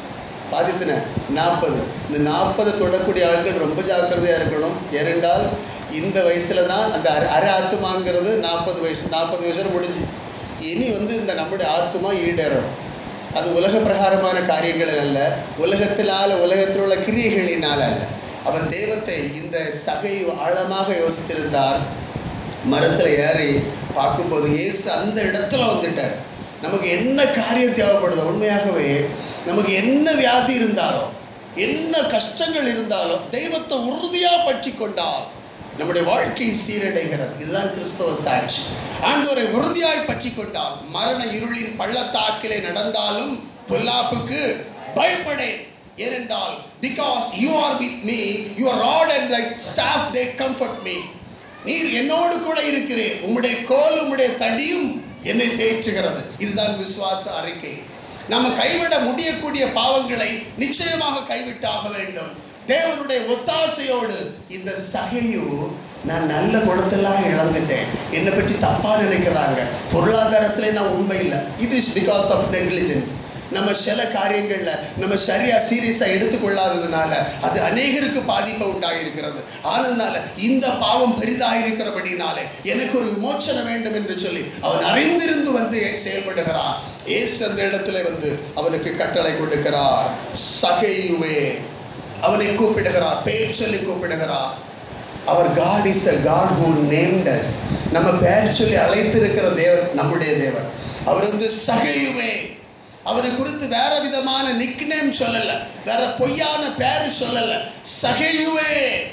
பாதித்தின நாற்பது. இந்த நாற்பது தொடக்கூடிய ஆட்கள் ரொம்ப ஜாக்கிரதையாக இருக்கணும். ஏனென்றால் இந்த வயசில் தான் அந்த அரை அரை ஆத்துமாங்கிறது நாற்பது வயசு நாற்பது வயசு முடிஞ்சு. இனி வந்து இந்த நம்முடைய ஆத்துமா ஈடேறணும். அது உலக பிரகாரமான காரியங்கள் அல்ல, உலகத்தினால் உலகத்தில் உள்ள கிரியைகளினால் அல்ல. அவன் தெய்வத்தை இந்த சகை ஆழமாக யோசித்திருந்தார். மரத்தில் ஏறி பார்க்கும்போது இயேசு அந்த இடத்துல வந்துட்டார். நமக்கு என்ன காரியம் தேவைப்படுதோ, உண்மையாகவே நமக்கு என்ன வியாதி இருந்தாலும் என்ன கஷ்டங்கள் இருந்தாலும் தெய்வத்தை உறுதியாக பற்றி கொண்டால் நம்முடைய வாழ்க்கை சீரடைகிறது. இதுதான் கிறிஸ்தவ சாட்சி. ஆண்டவரை உறுதியாய் பற்றி கொண்டால் மரண இருளின் பள்ளத்தாக்கிலே நடந்தாலும் பொல்லாப்புக்கு பயப்படேன். ஏனென்றால் because you are with me, your rod and thy staff they comfort me. நீர் என்னோடு கூட இருக்கிறீர், உம்முடைய கோல் உம்முடைய தடியும் என்னை தேற்றுகிறது. இதுதான் விசுவாச அறிக்கை. நம்ம கைவிட முடியக்கூடிய பாவங்களை நிச்சயமாக கைவிட்டாக வேண்டும். தேவனுடைய ஒத்தாசையோடு இந்த சகையு நான் நல்ல குணத்தெல்லாம் இழந்துட்டேன், என்னை பற்றி தப்பா நினைக்கிறாங்க, பொருளாதாரத்திலே நான் உண்மை இல்லை, it is because of negligence. நம்ம சில காரியங்கள்ல நம்ம சரியா சீரியஸா எடுத்துக்கொள்ளாததுனால அது அநேகருக்கு பாதிப்பை உண்டாயிருக்கிறது. ஆனதுனால இந்த பாவம் பெரிதாயிருக்கிறபடினாலே எனக்கு ஒரு விமோச்சனம் வேண்டும் என்று சொல்லி அவன் அறிந்திருந்து வந்து செயல்படுகிறான். ஏசு அந்த இடத்துல வந்து அவனுக்கு கட்டளை கொடுக்கிறார். சகையுவே அவனை கூப்பிடுகிறார், பேர் சொல்லி கூப்பிடுகிறார். அவர் God is a God who named us. நம்ம பேர் சொல்லி அழைத்திருக்கிற தேவன் நம்முடைய தேவன். அவர் வந்து சகையுவே. அவரை குறித்து வேற விதமான நிக்நேம் சொல்லல, வேற பொய்யான பேர் சொல்லல. சகையுவே,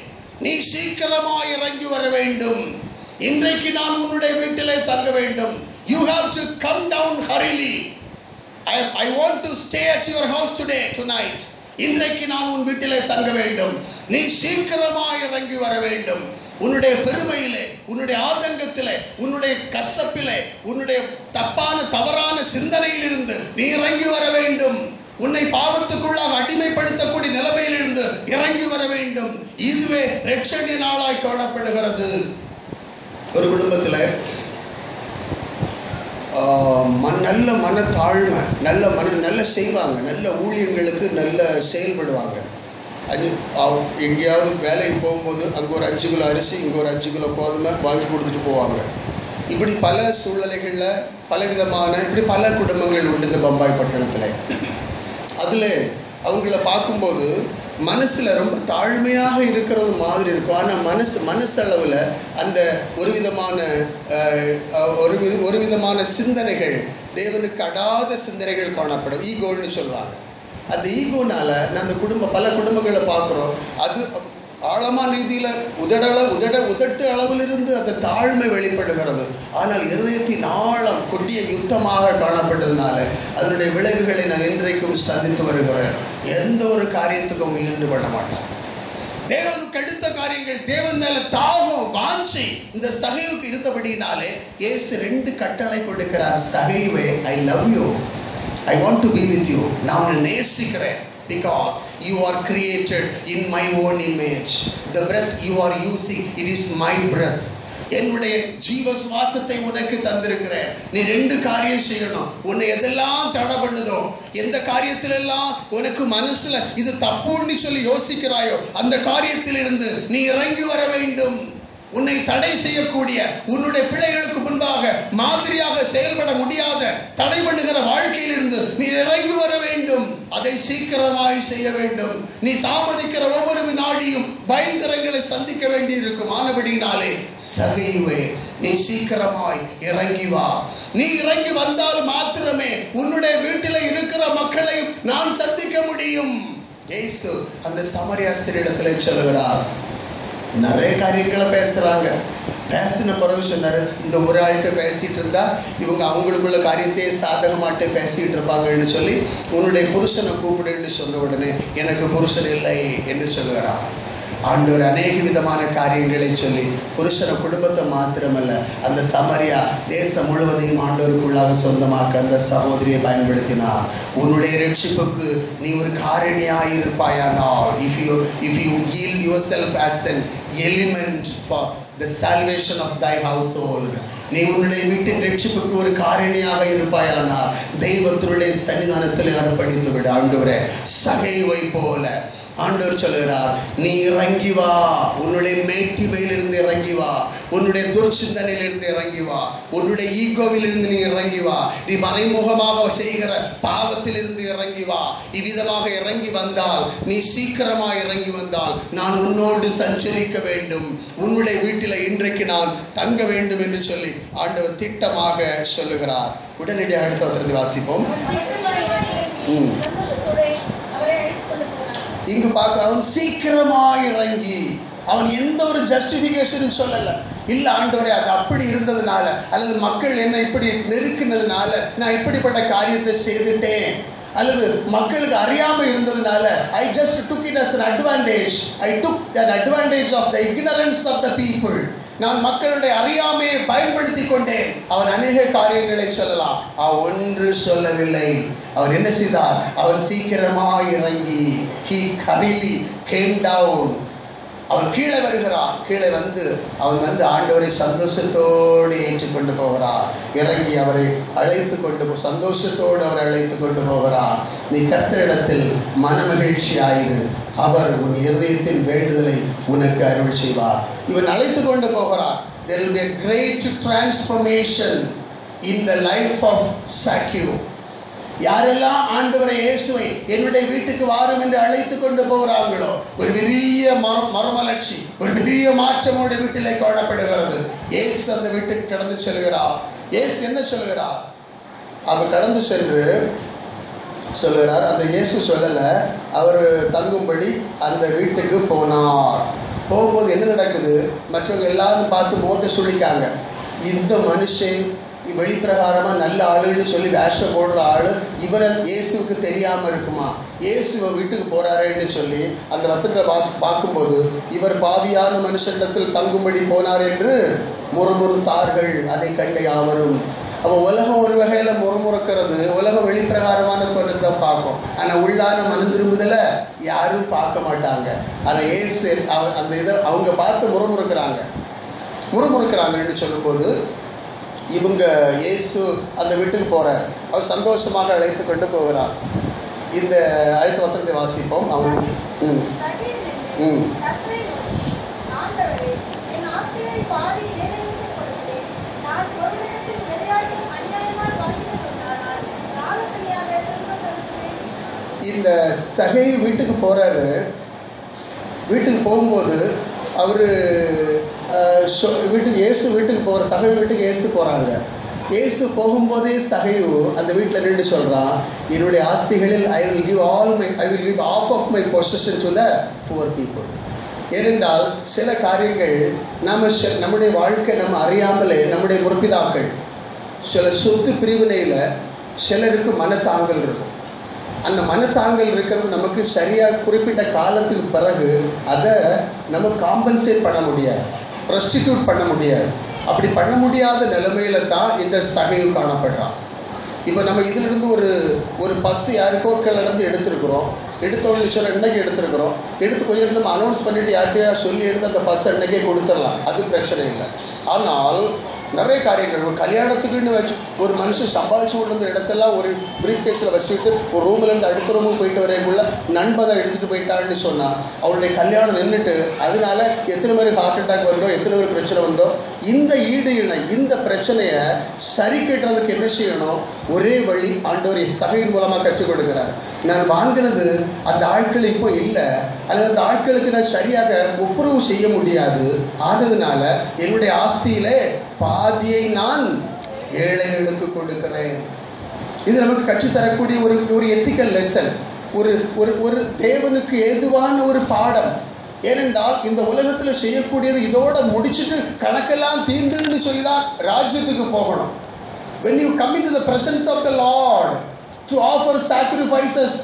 நீ சீக்கிரமாக இறங்கி வர வேண்டும். இன்றைக்கு நான் உன்னுடைய வீட்டிலே தங்க வேண்டும். You have to come down hurriedly. I, I want to stay at your house today, tonight. இன்றைக்கு நான் உன் வீட்டிலே தங்க வேண்டும். நீ சீக்கிரமாக இறங்கி வர வேண்டும். உன்னுடைய பெருமையிலே, உன்னுடைய ஆதங்கத்திலே, உன்னுடைய கசப்பிலே, உன்னுடைய தப்பான தவறான சிந்தனையிலிருந்து நீ இறங்கி வர வேண்டும். உன்னை பாவத்துக்குள்ளாக அடிமைப்படுத்தக்கூடிய நிலைமையிலிருந்து இறங்கி வர வேண்டும். இதுவே இரட்சணிய நாளாய் காணப்படுகிறது. ஒரு குடும்பத்தில் நல்ல மன தாழ்மை, நல்ல மன நல்ல செய்வாங்க, நல்ல ஊழியங்களுக்கு நல்ல செயல்படுவாங்க. அஞ்சு எங்கேயாவது வேலைக்கு போகும்போது அங்கே ஒரு அஞ்சு கிலோ அரிசி, இங்கே ஒரு அஞ்சு கிலோ கோதுமை வாங்கி கொடுத்துட்டு போவாங்க. இப்படி பல சூழ்நிலைகளில் பலவிதமான இப்படி பல குடும்பங்கள் உண்டு இந்த பம்பாய் பட்டணத்தில். அதில் அவங்கள பார்க்கும்போது மனசில் ரொம்ப தாழ்மையாக இருக்கிறது மாதிரி இருக்கும். ஆனால் மனசு மனசளவில் அந்த ஒரு விதமான ஒரு வித ஒரு விதமான சிந்தனைகள், தேவனுக்கு அடாத சிந்தனைகள் காணப்படும். ஈகோன்னு சொல்லுவாங்க. அந்த ஈகோனால நான் அந்த குடும்பம் பல குடும்பங்களை பார்க்குறோம். அது ஆழமான ரீதியில் உதடள உதட உதட்டு அளவிலிருந்து அந்த தாழ்மை வெளிப்படுகிறது. ஆனால் இருதயத்தின் ஆழம் கொடிய யுத்தமாக காணப்பட்டதுனால அதனுடைய விளைவுகளை நான் இன்றைக்கும் சந்தித்து வருகிறேன். எந்த ஒரு காரியத்துக்கும் ஈடுபட மாட்டாங்க. தேவனுக்கு அடுத்த காரியங்கள், தேவன் மேல தாகம் வாஞ்சி இந்த சகைவுக்கு இருந்தபடினாலே இயேசு ரெண்டு கட்டளை கொடுக்கிறார். சகைவே, I love you, I want to be with you. நான் உன்னை நேசிக்கிறேன். Because you are created in my own image. The breath you are using, it is my breath. என்னுடைய ஜீவ சுவாசத்தை உனக்கு தந்திருக்கிறேன். நீ ரெண்டு காரியம் செய்யணும். உன்னை எதெல்லாம் தடை பண்ணுதோ, எந்த காரியத்திலெல்லாம் உனக்கு மனசுல இது தப்புன்னு சொல்லி யோசிக்கிறாயோ அந்த காரியத்திலிருந்து நீ இறங்கி வர வேண்டும். உன்னை தடை செய்யக்கூடிய, உன்னுடைய பிள்ளைகளுக்கு முன்பாக மாதிரியாக செயல்பட முடியாத தடை பண்ணுகிற வாழ்க்கையிலிருந்து நீ இறங்கி வர வேண்டும். அதை சீக்கிரமாய் செய்ய வேண்டும். நீ தாமதிக்கிற ஒவ்வொரு வினாடியும் பயங்கரங்களை சந்திக்க வேண்டி இருக்கும். ஆனபடினாலே சகைவே, நீ சீக்கிரமாய் இறங்கி வா. நீ இறங்கி வந்தால் மாத்திரமே உன்னுடைய வீட்டில் இருக்கிற மக்களை நான் சந்திக்க முடியும். இயேசு அந்த சமரியா ஸ்திரீயிடத்திலே சொல்லுகிறார். நிறைய காரியங்களை பேசுகிறாங்க. பேசின பிறகு சொன்னார், இந்த ஒரு ஆள்கிட்ட பேசிகிட்டு இருந்தா இவங்க அவங்களுக்குள்ள காரியத்தையே சாதகமாட்டே பேசிகிட்டு இருப்பாங்கன்னு சொல்லி உன்னுடைய புருஷனை கூப்பிடுன்னு சொன்ன உடனே எனக்கு புருஷன் இல்லை என்று சொல்லுகிறான். ஆண்டவர் அநேக விதமான காரியங்களை சொல்லி புருஷன குடும்பத்தை மாத்திரமல்ல அந்த சமரியா தேசம் முழுவதையும் ஆண்டவருக்குள்ளாக சொந்தமாக்க அந்த சகோதரியை பயன்படுத்தினார். உன்னுடைய ரட்சிப்புக்கு நீ ஒரு காரணியாயிருப்பாயானால், if you if you yield yourself as an element for the salvation of thy household. நீ உன்னுடைய வீட்டின் ரட்சிப்புக்கு ஒரு காரணியாக இருப்பாயானால் தெய்வத்தினுடைய சன்னிதானத்தில் அர்ப்பணித்து விடு. ஆண்டவரே, சகைவை போல ஆண்டவர் சொல்லுகிறார், நீ இறங்கி வா, உன்னுடைய மேட்டிமையிலிருந்து இறங்கி வா, உன்னுடைய துர்ச்சிந்தனையிலிருந்து இறங்கி வா, உன்னுடைய ஈகோவிலிருந்து நீ இறங்கி வா, நீ மறைமுகமாக செய்கிற பாவத்திலிருந்து இறங்கி வா. இவ்விதமாக இறங்கி வந்தால், நீ சீக்கிரமாக இறங்கி வந்தால் நான் உன்னோடு சஞ்சரிக்க வேண்டும், உன்னுடைய வீட்டில் இன்றைக்கு நான் தங்க வேண்டும் என்று சொல்லி ஆண்டவர் திட்டமாக சொல்லுகிறார். உடனடியாக அடுத்த வசனத்தை வாசிப்போம். இங்கு பார்க்க அவன் சீக்கிரமாக இறங்கி, அவன் எந்த ஒரு ஜஸ்டிஃபிகேஷனும் சொல்லலை. இல்லை ஆண்டவரே, அது அப்படி இருந்ததுனால அல்லது மக்கள் என்ன இப்படி நெருக்கினதுனால நான் இப்படிப்பட்ட காரியத்தை செய்துட்டேன், அல்லது மக்களுக்கு அறியாமல் இருந்ததுனால I just took it as an advantage. I took an advantage of the ignorance of the people. நான் மக்களுடைய அறியாமையை பயன்படுத்தி கொண்டேன். அவன் அநேக காரியங்களை சொல்லலாம், அவன் ஒன்று சொல்லவில்லை. அவர் என்ன செய்தார்? அவர் சீக்கிரமாக இறங்கி, he hurriedly came down. அவன் கீழே வருகிறான். கீழே வந்து அவன் வந்து ஆண்டவரை சந்தோஷத்தோடு ஏற்றுக்கொண்டு போகிறார். இறங்கி அவரை அழைத்து கொண்டு சந்தோஷத்தோடு அவரை அழைத்து கொண்டு போகிறார். நீ கர்த்தரிடத்தில் மனமகிழ்ச்சி ஆயிரு, அவர் உன் இருதயத்தின் வேண்டுதலை உனக்கு அருள் செய்வார். இவன் அழைத்து கொண்டு போகிறார். There will be a great transformation in the life of Zacchaeus. யாரெல்லாம் ஆண்டவரை இயேசுவை என்னுடைய வீட்டுக்கு வாரும் என்று அழைத்து கொண்டு போகிறார்களோ, ஒரு பெரிய மர மறுமலர்ச்சி, ஒரு பெரிய மாற்றம் அவருடைய வீட்டிலே காணப்படுகிறது. இயேசு அந்த வீட்டுக்கு கடந்து செல்கிறார். இயேசு என்ன சொல்கிறார்? அவர் கடந்து சென்று சொல்கிறார். அந்த இயேசு சொல்லலை, அவர் தங்கும்படி அந்த வீட்டுக்கு போனார். போகும்போது என்ன நடக்குது? மற்றவங்க எல்லாரும் பார்த்து மோத சொல்லிக்காங்க, இந்த மனுஷன் வெளிப்பிரகாரமாக நல்ல ஆளுன்னு சொல்லி வேஷம் போடுற ஆள் இவரை இயேசுக்கு தெரியாமல் இருக்குமா? இயேசுவை வீட்டுக்கு போகிறாரேன்னு சொல்லி அந்த வசனத்தை வாசி பார்க்கும்போது, இவர் பாவியான மனுஷனிடத்தில் தங்கும்படி போனார் என்று முறுமுறுத்தார்கள். அதை கண்ட யாவரும். அப்போ உலகம் ஒரு வகையில் முறுமுறுக்கிறது, உலகம் வெளிப்பிரகாரமான தோற்றத்தை பார்க்கும், ஆனால் உள்ளான மனம் திரும்புதலை யாரும் பார்க்க மாட்டாங்க. ஆனால் இயேசு அவர் அந்த இதை அவங்க பார்த்து முறுமுறுக்கிறாங்க. முறுமுறுக்கிறாங்கன்னு சொல்லும்போது இவங்க இயேசு அந்த வீட்டுக்கு போகிறார். அவர் சந்தோஷமாக அழைத்து கொண்டு போகிறார். இந்த அடுத்த வசனத்தை வாசிப்போம். அவன் ம் ம் இந்த சகை வீட்டுக்கு போகிறாரு. வீட்டுக்கு போகும்போது அவர் வீட்டுக்கு இயேசு வீட்டுக்கு போகிற சகை வீட்டுக்கு இயேசு போகிறாங்க. இயேசு போகும்போதே சகைவு அந்த வீட்டில் நின்று சொல்கிறான், என்னுடைய ஆஸ்திகளில் I will give all my I will give half of my position to the poor people. ஏனென்றால் சில காரியங்கள் நம்ம நம்முடைய வாழ்க்கை நம்ம அறியாமலே நம்முடைய முற்பிதாக்கள் சில சொத்து பிரிவினையில் சிலருக்கு மனத்தாங்கல் இருக்கும். அந்த மனத்தாங்கல் இருக்கிறது நமக்கு சரியாக குறிப்பிட்ட காலத்துக்கு பிறகு அதை நம்ம காம்பன்சேட் பண்ண முடியாது, ரெஸ்டிடியூட் பண்ண முடியாது. அப்படி பண்ண முடியாத நிலைமையில தான் இந்த சகைவு காணப்படுறான். இப்போ நம்ம இதிலிருந்து ஒரு ஒரு பஸ் யாருக்கோ கிளர்ந்து எடுத்துருக்குறோம். எடுத்தோன்னு சொல்ல இன்றைக்கி எடுத்துருக்குறோம். எடுத்து கொஞ்சம் நம்ம அனௌன்ஸ் பண்ணிவிட்டு யார்கிட்டயா சொல்லி எடுத்து அந்த பஸ் இன்றைக்கே கொடுத்துடலாம், அது பிரச்சனை இல்லை. ஆனால் நிறைய காரியங்கள் ஒரு கல்யாணத்துக்குன்னு வச்சு ஒரு மனுஷன் சம்பாதிச்சு கொண்டு வந்த இடத்தெல்லாம் ஒரு பிரீஃப் கேஸில் வச்சுக்கிட்டு ஒரு ரூம்லேருந்து அடுத்த ரூமுக்கு போயிட்டு வரைக்குள்ள நண்பதை எடுத்துகிட்டு போயிட்டான்னு சொன்னால் அவருடைய கல்யாணம் நின்றுட்டு அதனால எத்தனை பேருக்கு ஹார்ட் அட்டாக் வந்தோ, எத்தனை பேருக்கு பிரச்சனை வந்தோ, இந்த ஈடு இணை இந்த பிரச்சனையை சரி கட்டுறதுக்கு என்ன செய்யணும்? ஒரே வழி ஆண்டவர் சகையின் மூலமாக கற்றுக் கொடுக்கிறார். நான் வாங்கினது அந்த ஆட்கள் இப்போ இல்லை, அல்லது அந்த ஆட்களுக்கு நான் சரியாக ஒப்புரவு செய்ய முடியாது, ஆனதுனால என்னுடைய ஆஸ்தியிலே பாதியை நான் ஏழைகளுக்கு கொடுக்கிறேன். இது நமக்கு கற்றுத்தரக்கூடிய ஒரு ஒரு எத்திக்கல் லெசன், ஒரு ஒரு ஒரு தேவனுக்கு ஏதுவான ஒரு பாடம். ஏனென்றால் இந்த உலகத்தில் செய்யக்கூடியது இதோட முடிச்சுட்டு கணக்கெல்லாம் தீர்ந்துன்னு சொல்லி தான் ராஜ்யத்துக்கு போகணும். When you come into the presence of the Lord to offer sacrifices,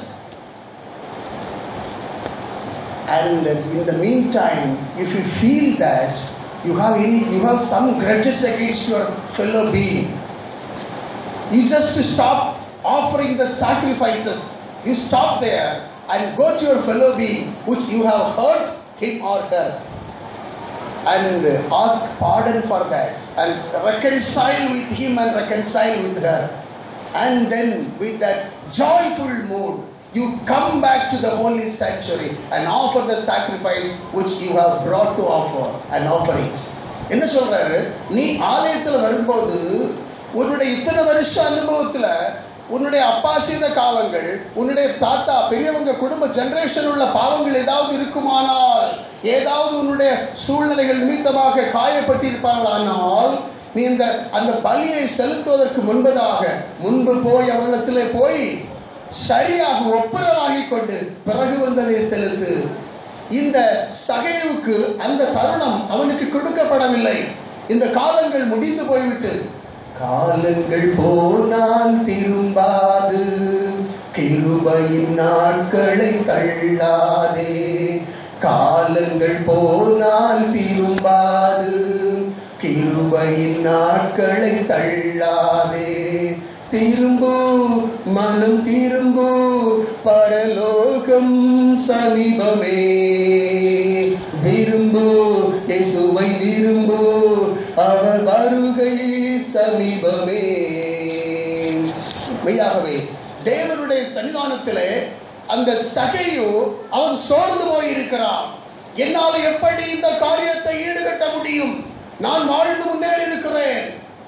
and in the meantime if you feel that you have any you have some grudges against your fellow being, you just stop offering the sacrifices. You stop there and go to your fellow being which you have hurt him or her. and ask pardon for that and reconcile with him and reconcile with her. And then with that joyful mood, you come back to the holy sanctuary and offer the sacrifice which you have brought to offer and offer it. என்ன சொல்றாரு, நீ ஆலயத்தில் வரும்போது உன்னுடைய இத்தனை வருஷ அனுபவத்துல உன்னுடைய அப்பா செய்த காலங்கள், உன்னுடைய தாத்தா பெரியவங்க குடும்ப ஜெனரேஷன் உள்ள பாவங்கள் ஏதாவது இருக்குமானால், ஏதாவது உன்னுடைய சூழ்நிலைகள் நிமித்தமாக காயப்பட்டிருப்பார்களானால், நீ இந்த அந்த பலியை செலுத்துவதற்கு முன்பதாக முன்பு போய் அவரிடத்திலே போய் சரியாக ஒப்புரவாகி கொண்டு பிறகு வந்ததை செலுத்து. இந்த சகேவுக்கு அந்த தருணம் அவனுக்கு கொடுக்கப்படவில்லை. இந்த காலங்கள் முடிந்து போய்விட்டு, காலங்கள் போனால் திரும்பாது, கிருபையின் நாட்களை தள்ளாதே. காலங்கள் போனால் திரும்பாது, கிருபையின் நாட்களை தள்ளாதே. திரும்பு மனம் திரும்பு, பரலோகம் சமீபமே. விரும்பு இயேசுவை விரும்பு, அவர் வருகை சமீபமே. மெய்யாகவே தேவனுடைய சன்னிதானத்திலே அந்த சகையு அவன் சோர்ந்து போயிருக்கிறான். என்னால் எப்படி இந்த காரியத்தை ஈடுகட்ட முடியும்? நான் வாழ்ந்து முன்னேறி இருக்கிறேன்,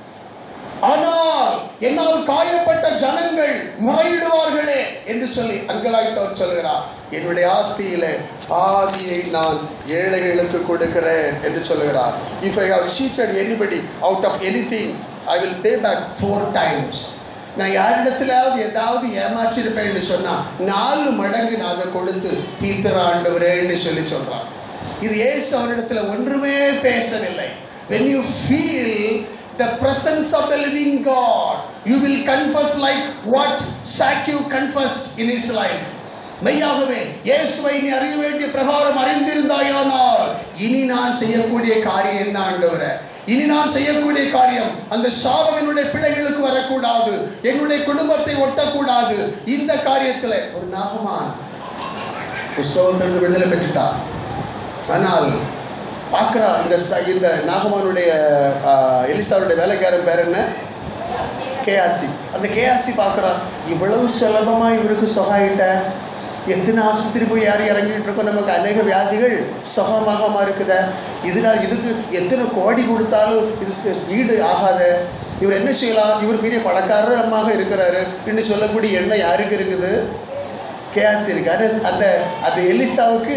ஆனால் என்னால் காயப்பட்ட ஜனங்கள் முறையிடுவார்களே என்று சொல்லி அங்கலாய்த்தவர் சொல்கிறார். என்னுடைய ஆஸ்தியிலே பாதியை நான் ஏழைகளுக்கு கொடுக்கிறேன் என்று சொல்லுகிறார். If I have cheated anybody out of anything, I will pay back four times. நான் யாரிடத்திலாவது ஏதாவது ஏமாற்றிருப்பேன்னு சொன்னா நாலு மடங்கு நான் அதை கொடுத்து தீர்க்கிற ஆண்டவரேன்னு சொல்லி சொல்றான். இது இயேசு அவரிடத்துல ஒன்றுமே பேசவில்லை. When you feel the presence of the living God, you will confess like what Zacchaeus confessed in his life. மெய்யாகவே இயேசுவை நீ அறிய வேண்டிய பிரகாரம் அறிந்திருந்தாயானால், இனி நான் செய்யக்கூடிய காரியம் என்ன ஆண்டவரே? இனி நான் செய்யக்கூடிய காரியம் அந்த சாபம் என்னுடைய பிள்ளைகளுக்கு வரக்கூடாது, என்னுடைய குடும்பத்தை ஒட்டக்கூடாது. இந்த காரியத்தில் ஒரு நாகமான் புஸ்தகத்திலிருந்து விடுதலை பெற்றுட்டான். ஆனால் பார்க்குறா இந்த இந்த நாகமானுடைய எலிசாவுடைய வேலைக்காரன் பேர் என்ன? கேஆசி. அந்த கேஆசி பார்க்குறா, இவ்வளவு சுலபமாக இவருக்கு சுகாயிட்ட, எத்தனை ஆஸ்பத்திரி போய் யார் இறங்கிட்டு இருக்கோம், நமக்கு அநேக வியாதிகள் சுகமாக இருக்குத, இதனால் இதுக்கு எத்தனை கோடி கொடுத்தாலும் இதுக்கு ஈடு ஆகாத, இவர் என்ன செய்யலாம், இவர் பெரிய பணக்காரமாக இருக்கிறாரு என்று சொல்லக்கூடிய எண்ணம் யாருக்கு இருக்குது? கேஆசி இருக்காரு. அந்த அந்த எலிசாவுக்கு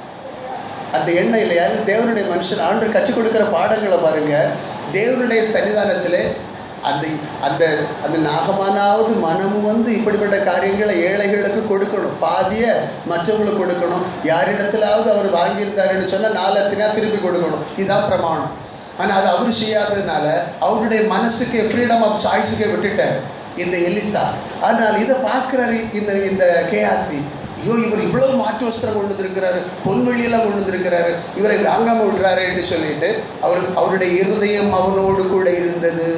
அந்த எண்ணம் இல்லை. யாரு? தேவனுடைய மனுஷன். ஆண்டு கற்றுக் கொடுக்குற பாடங்களை பாருங்க. தேவனுடைய சன்னிதானத்தில் அந்த அந்த அந்த நாகமானாவது மனமும் வந்து இப்படிப்பட்ட காரியங்களை ஏழைகளுக்கு கொடுக்கணும், பாதியை மற்றவங்களுக்கு கொடுக்கணும். யாரிடத்திலாவது அவர் வாங்கியிருந்தாருன்னு சொன்னால் நாலத்தினா திருப்பி கொடுக்கணும். இதுதான் பிரமாணம். ஆனால் அது அவர் செய்யாததுனால அவருடைய மனசுக்கு ஃப்ரீடம் ஆஃப் சாய்ஸுக்கு விட்டுட்டார் இந்த எலிசா. ஆனால் இதை பார்க்குறாரு இந்த இந்த கேஆசி, ஐயோ இவர் இவ்வளவு மாற்று வஸ்திரம் கொண்டு வந்திருக்கிறாரு, பொன்வெளியெல்லாம் கொண்டு வந்திருக்கிறாரு, இவரை வாங்காமல் விடுறாரு என்று சொல்லிட்டு அவர் அவருடைய இருதயம் அவனோடு கூட இருந்தது.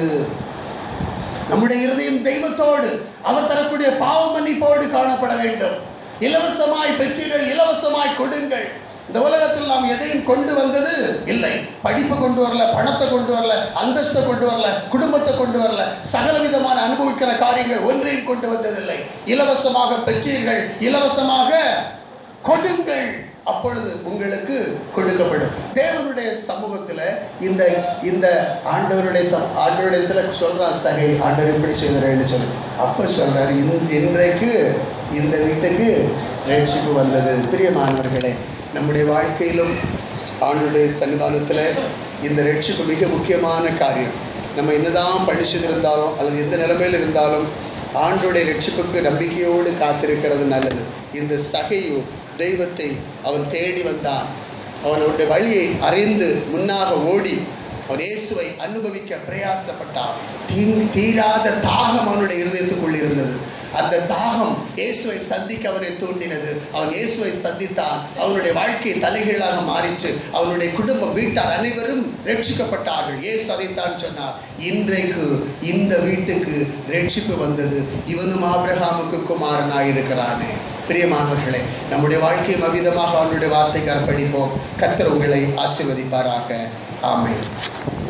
நம்முடைய இருதயம் தெய்வத்தோடு, அவர் தரக்கூடிய பாவ மன்னிப்போடு காணப்பட வேண்டும். இலவசமாய் பெற்றீர்கள், இலவசமாய் கொடுங்கள். இந்த உலகத்தில் நாம் எதையும் கொண்டு வந்தது இல்லை. படிப்பு கொண்டு வரல, பணத்தை கொண்டு வரல, அந்தஸ்தை கொண்டு வரல, குடும்பத்தை கொண்டு வரல, சகல விதமான அனுபவிக்கிற காரியங்கள் ஒன்றையும் கொண்டு வந்ததில்லை. இலவசமாக பெற்றீர்கள், இலவசமாக கொடுங்கள், அப்பொழுது உங்களுக்கு கொடுக்கப்படும். தேவனுடைய சமூகத்தில் இந்த இந்த ஆண்டவருடைய ஆண்டவருடைய சொல்றான் சகை, ஆண்டவர் எப்படி செய்கிறாருன்னு சொல்லி அப்போ சொல்றாரு, இன்றைக்கு இந்த வீட்டுக்கு ரட்சிப்பு வந்தது. பிரியமானவர்களே, நம்முடைய வாழ்க்கையிலும் ஆண்டவருடைய சன்னிதானத்தில் இந்த ரட்சிப்பு மிக முக்கியமான காரியம். நம்ம என்னதான் படிச்சிருந்தாலும் அல்லது எந்த நிலைமையில் இருந்தாலும் ஆண்டவருடைய ரட்சிப்புக்கு நம்பிக்கையோடு காத்திருக்கிறது நல்லது. இந்த சகையு தெய்வத்தை அவன் தேடி வந்தான். அவன் அவருடைய வழியை அறிந்து முன்னாக ஓடி அவன் இயேசுவை அனுபவிக்க பிரயாசப்பட்டான். தீங்கு தீராத தாகம் அவனுடைய இருதயத்துக்குள் இருந்தது. அந்த தாகம் இயேசுவை சந்திக்க அவனை தூண்டினது. அவன் இயேசுவை சந்தித்தான். அவனுடைய வாழ்க்கை தலைகீழாக மாறிற்று. அவனுடைய குடும்பம், வீட்டார் அனைவரும் ரட்சிக்கப்பட்டார்கள். இயேசு அதைத்தான் சொன்னார், இன்றைக்கு இந்த வீட்டுக்கு ரட்சிப்பு வந்தது, இவனும் ஆபிரகாமுக்கு குமாரனாயிருக்கிறானே. பிரியமானவர்களே, நம்முடைய வாழ்க்கையும் அவ்விதமாக அவருடைய வார்த்தைக்கு அர்ப்பணிப்போம். கர்த்தர் உங்களை ஆசீர்வதிப்பாராக. ஆமென்.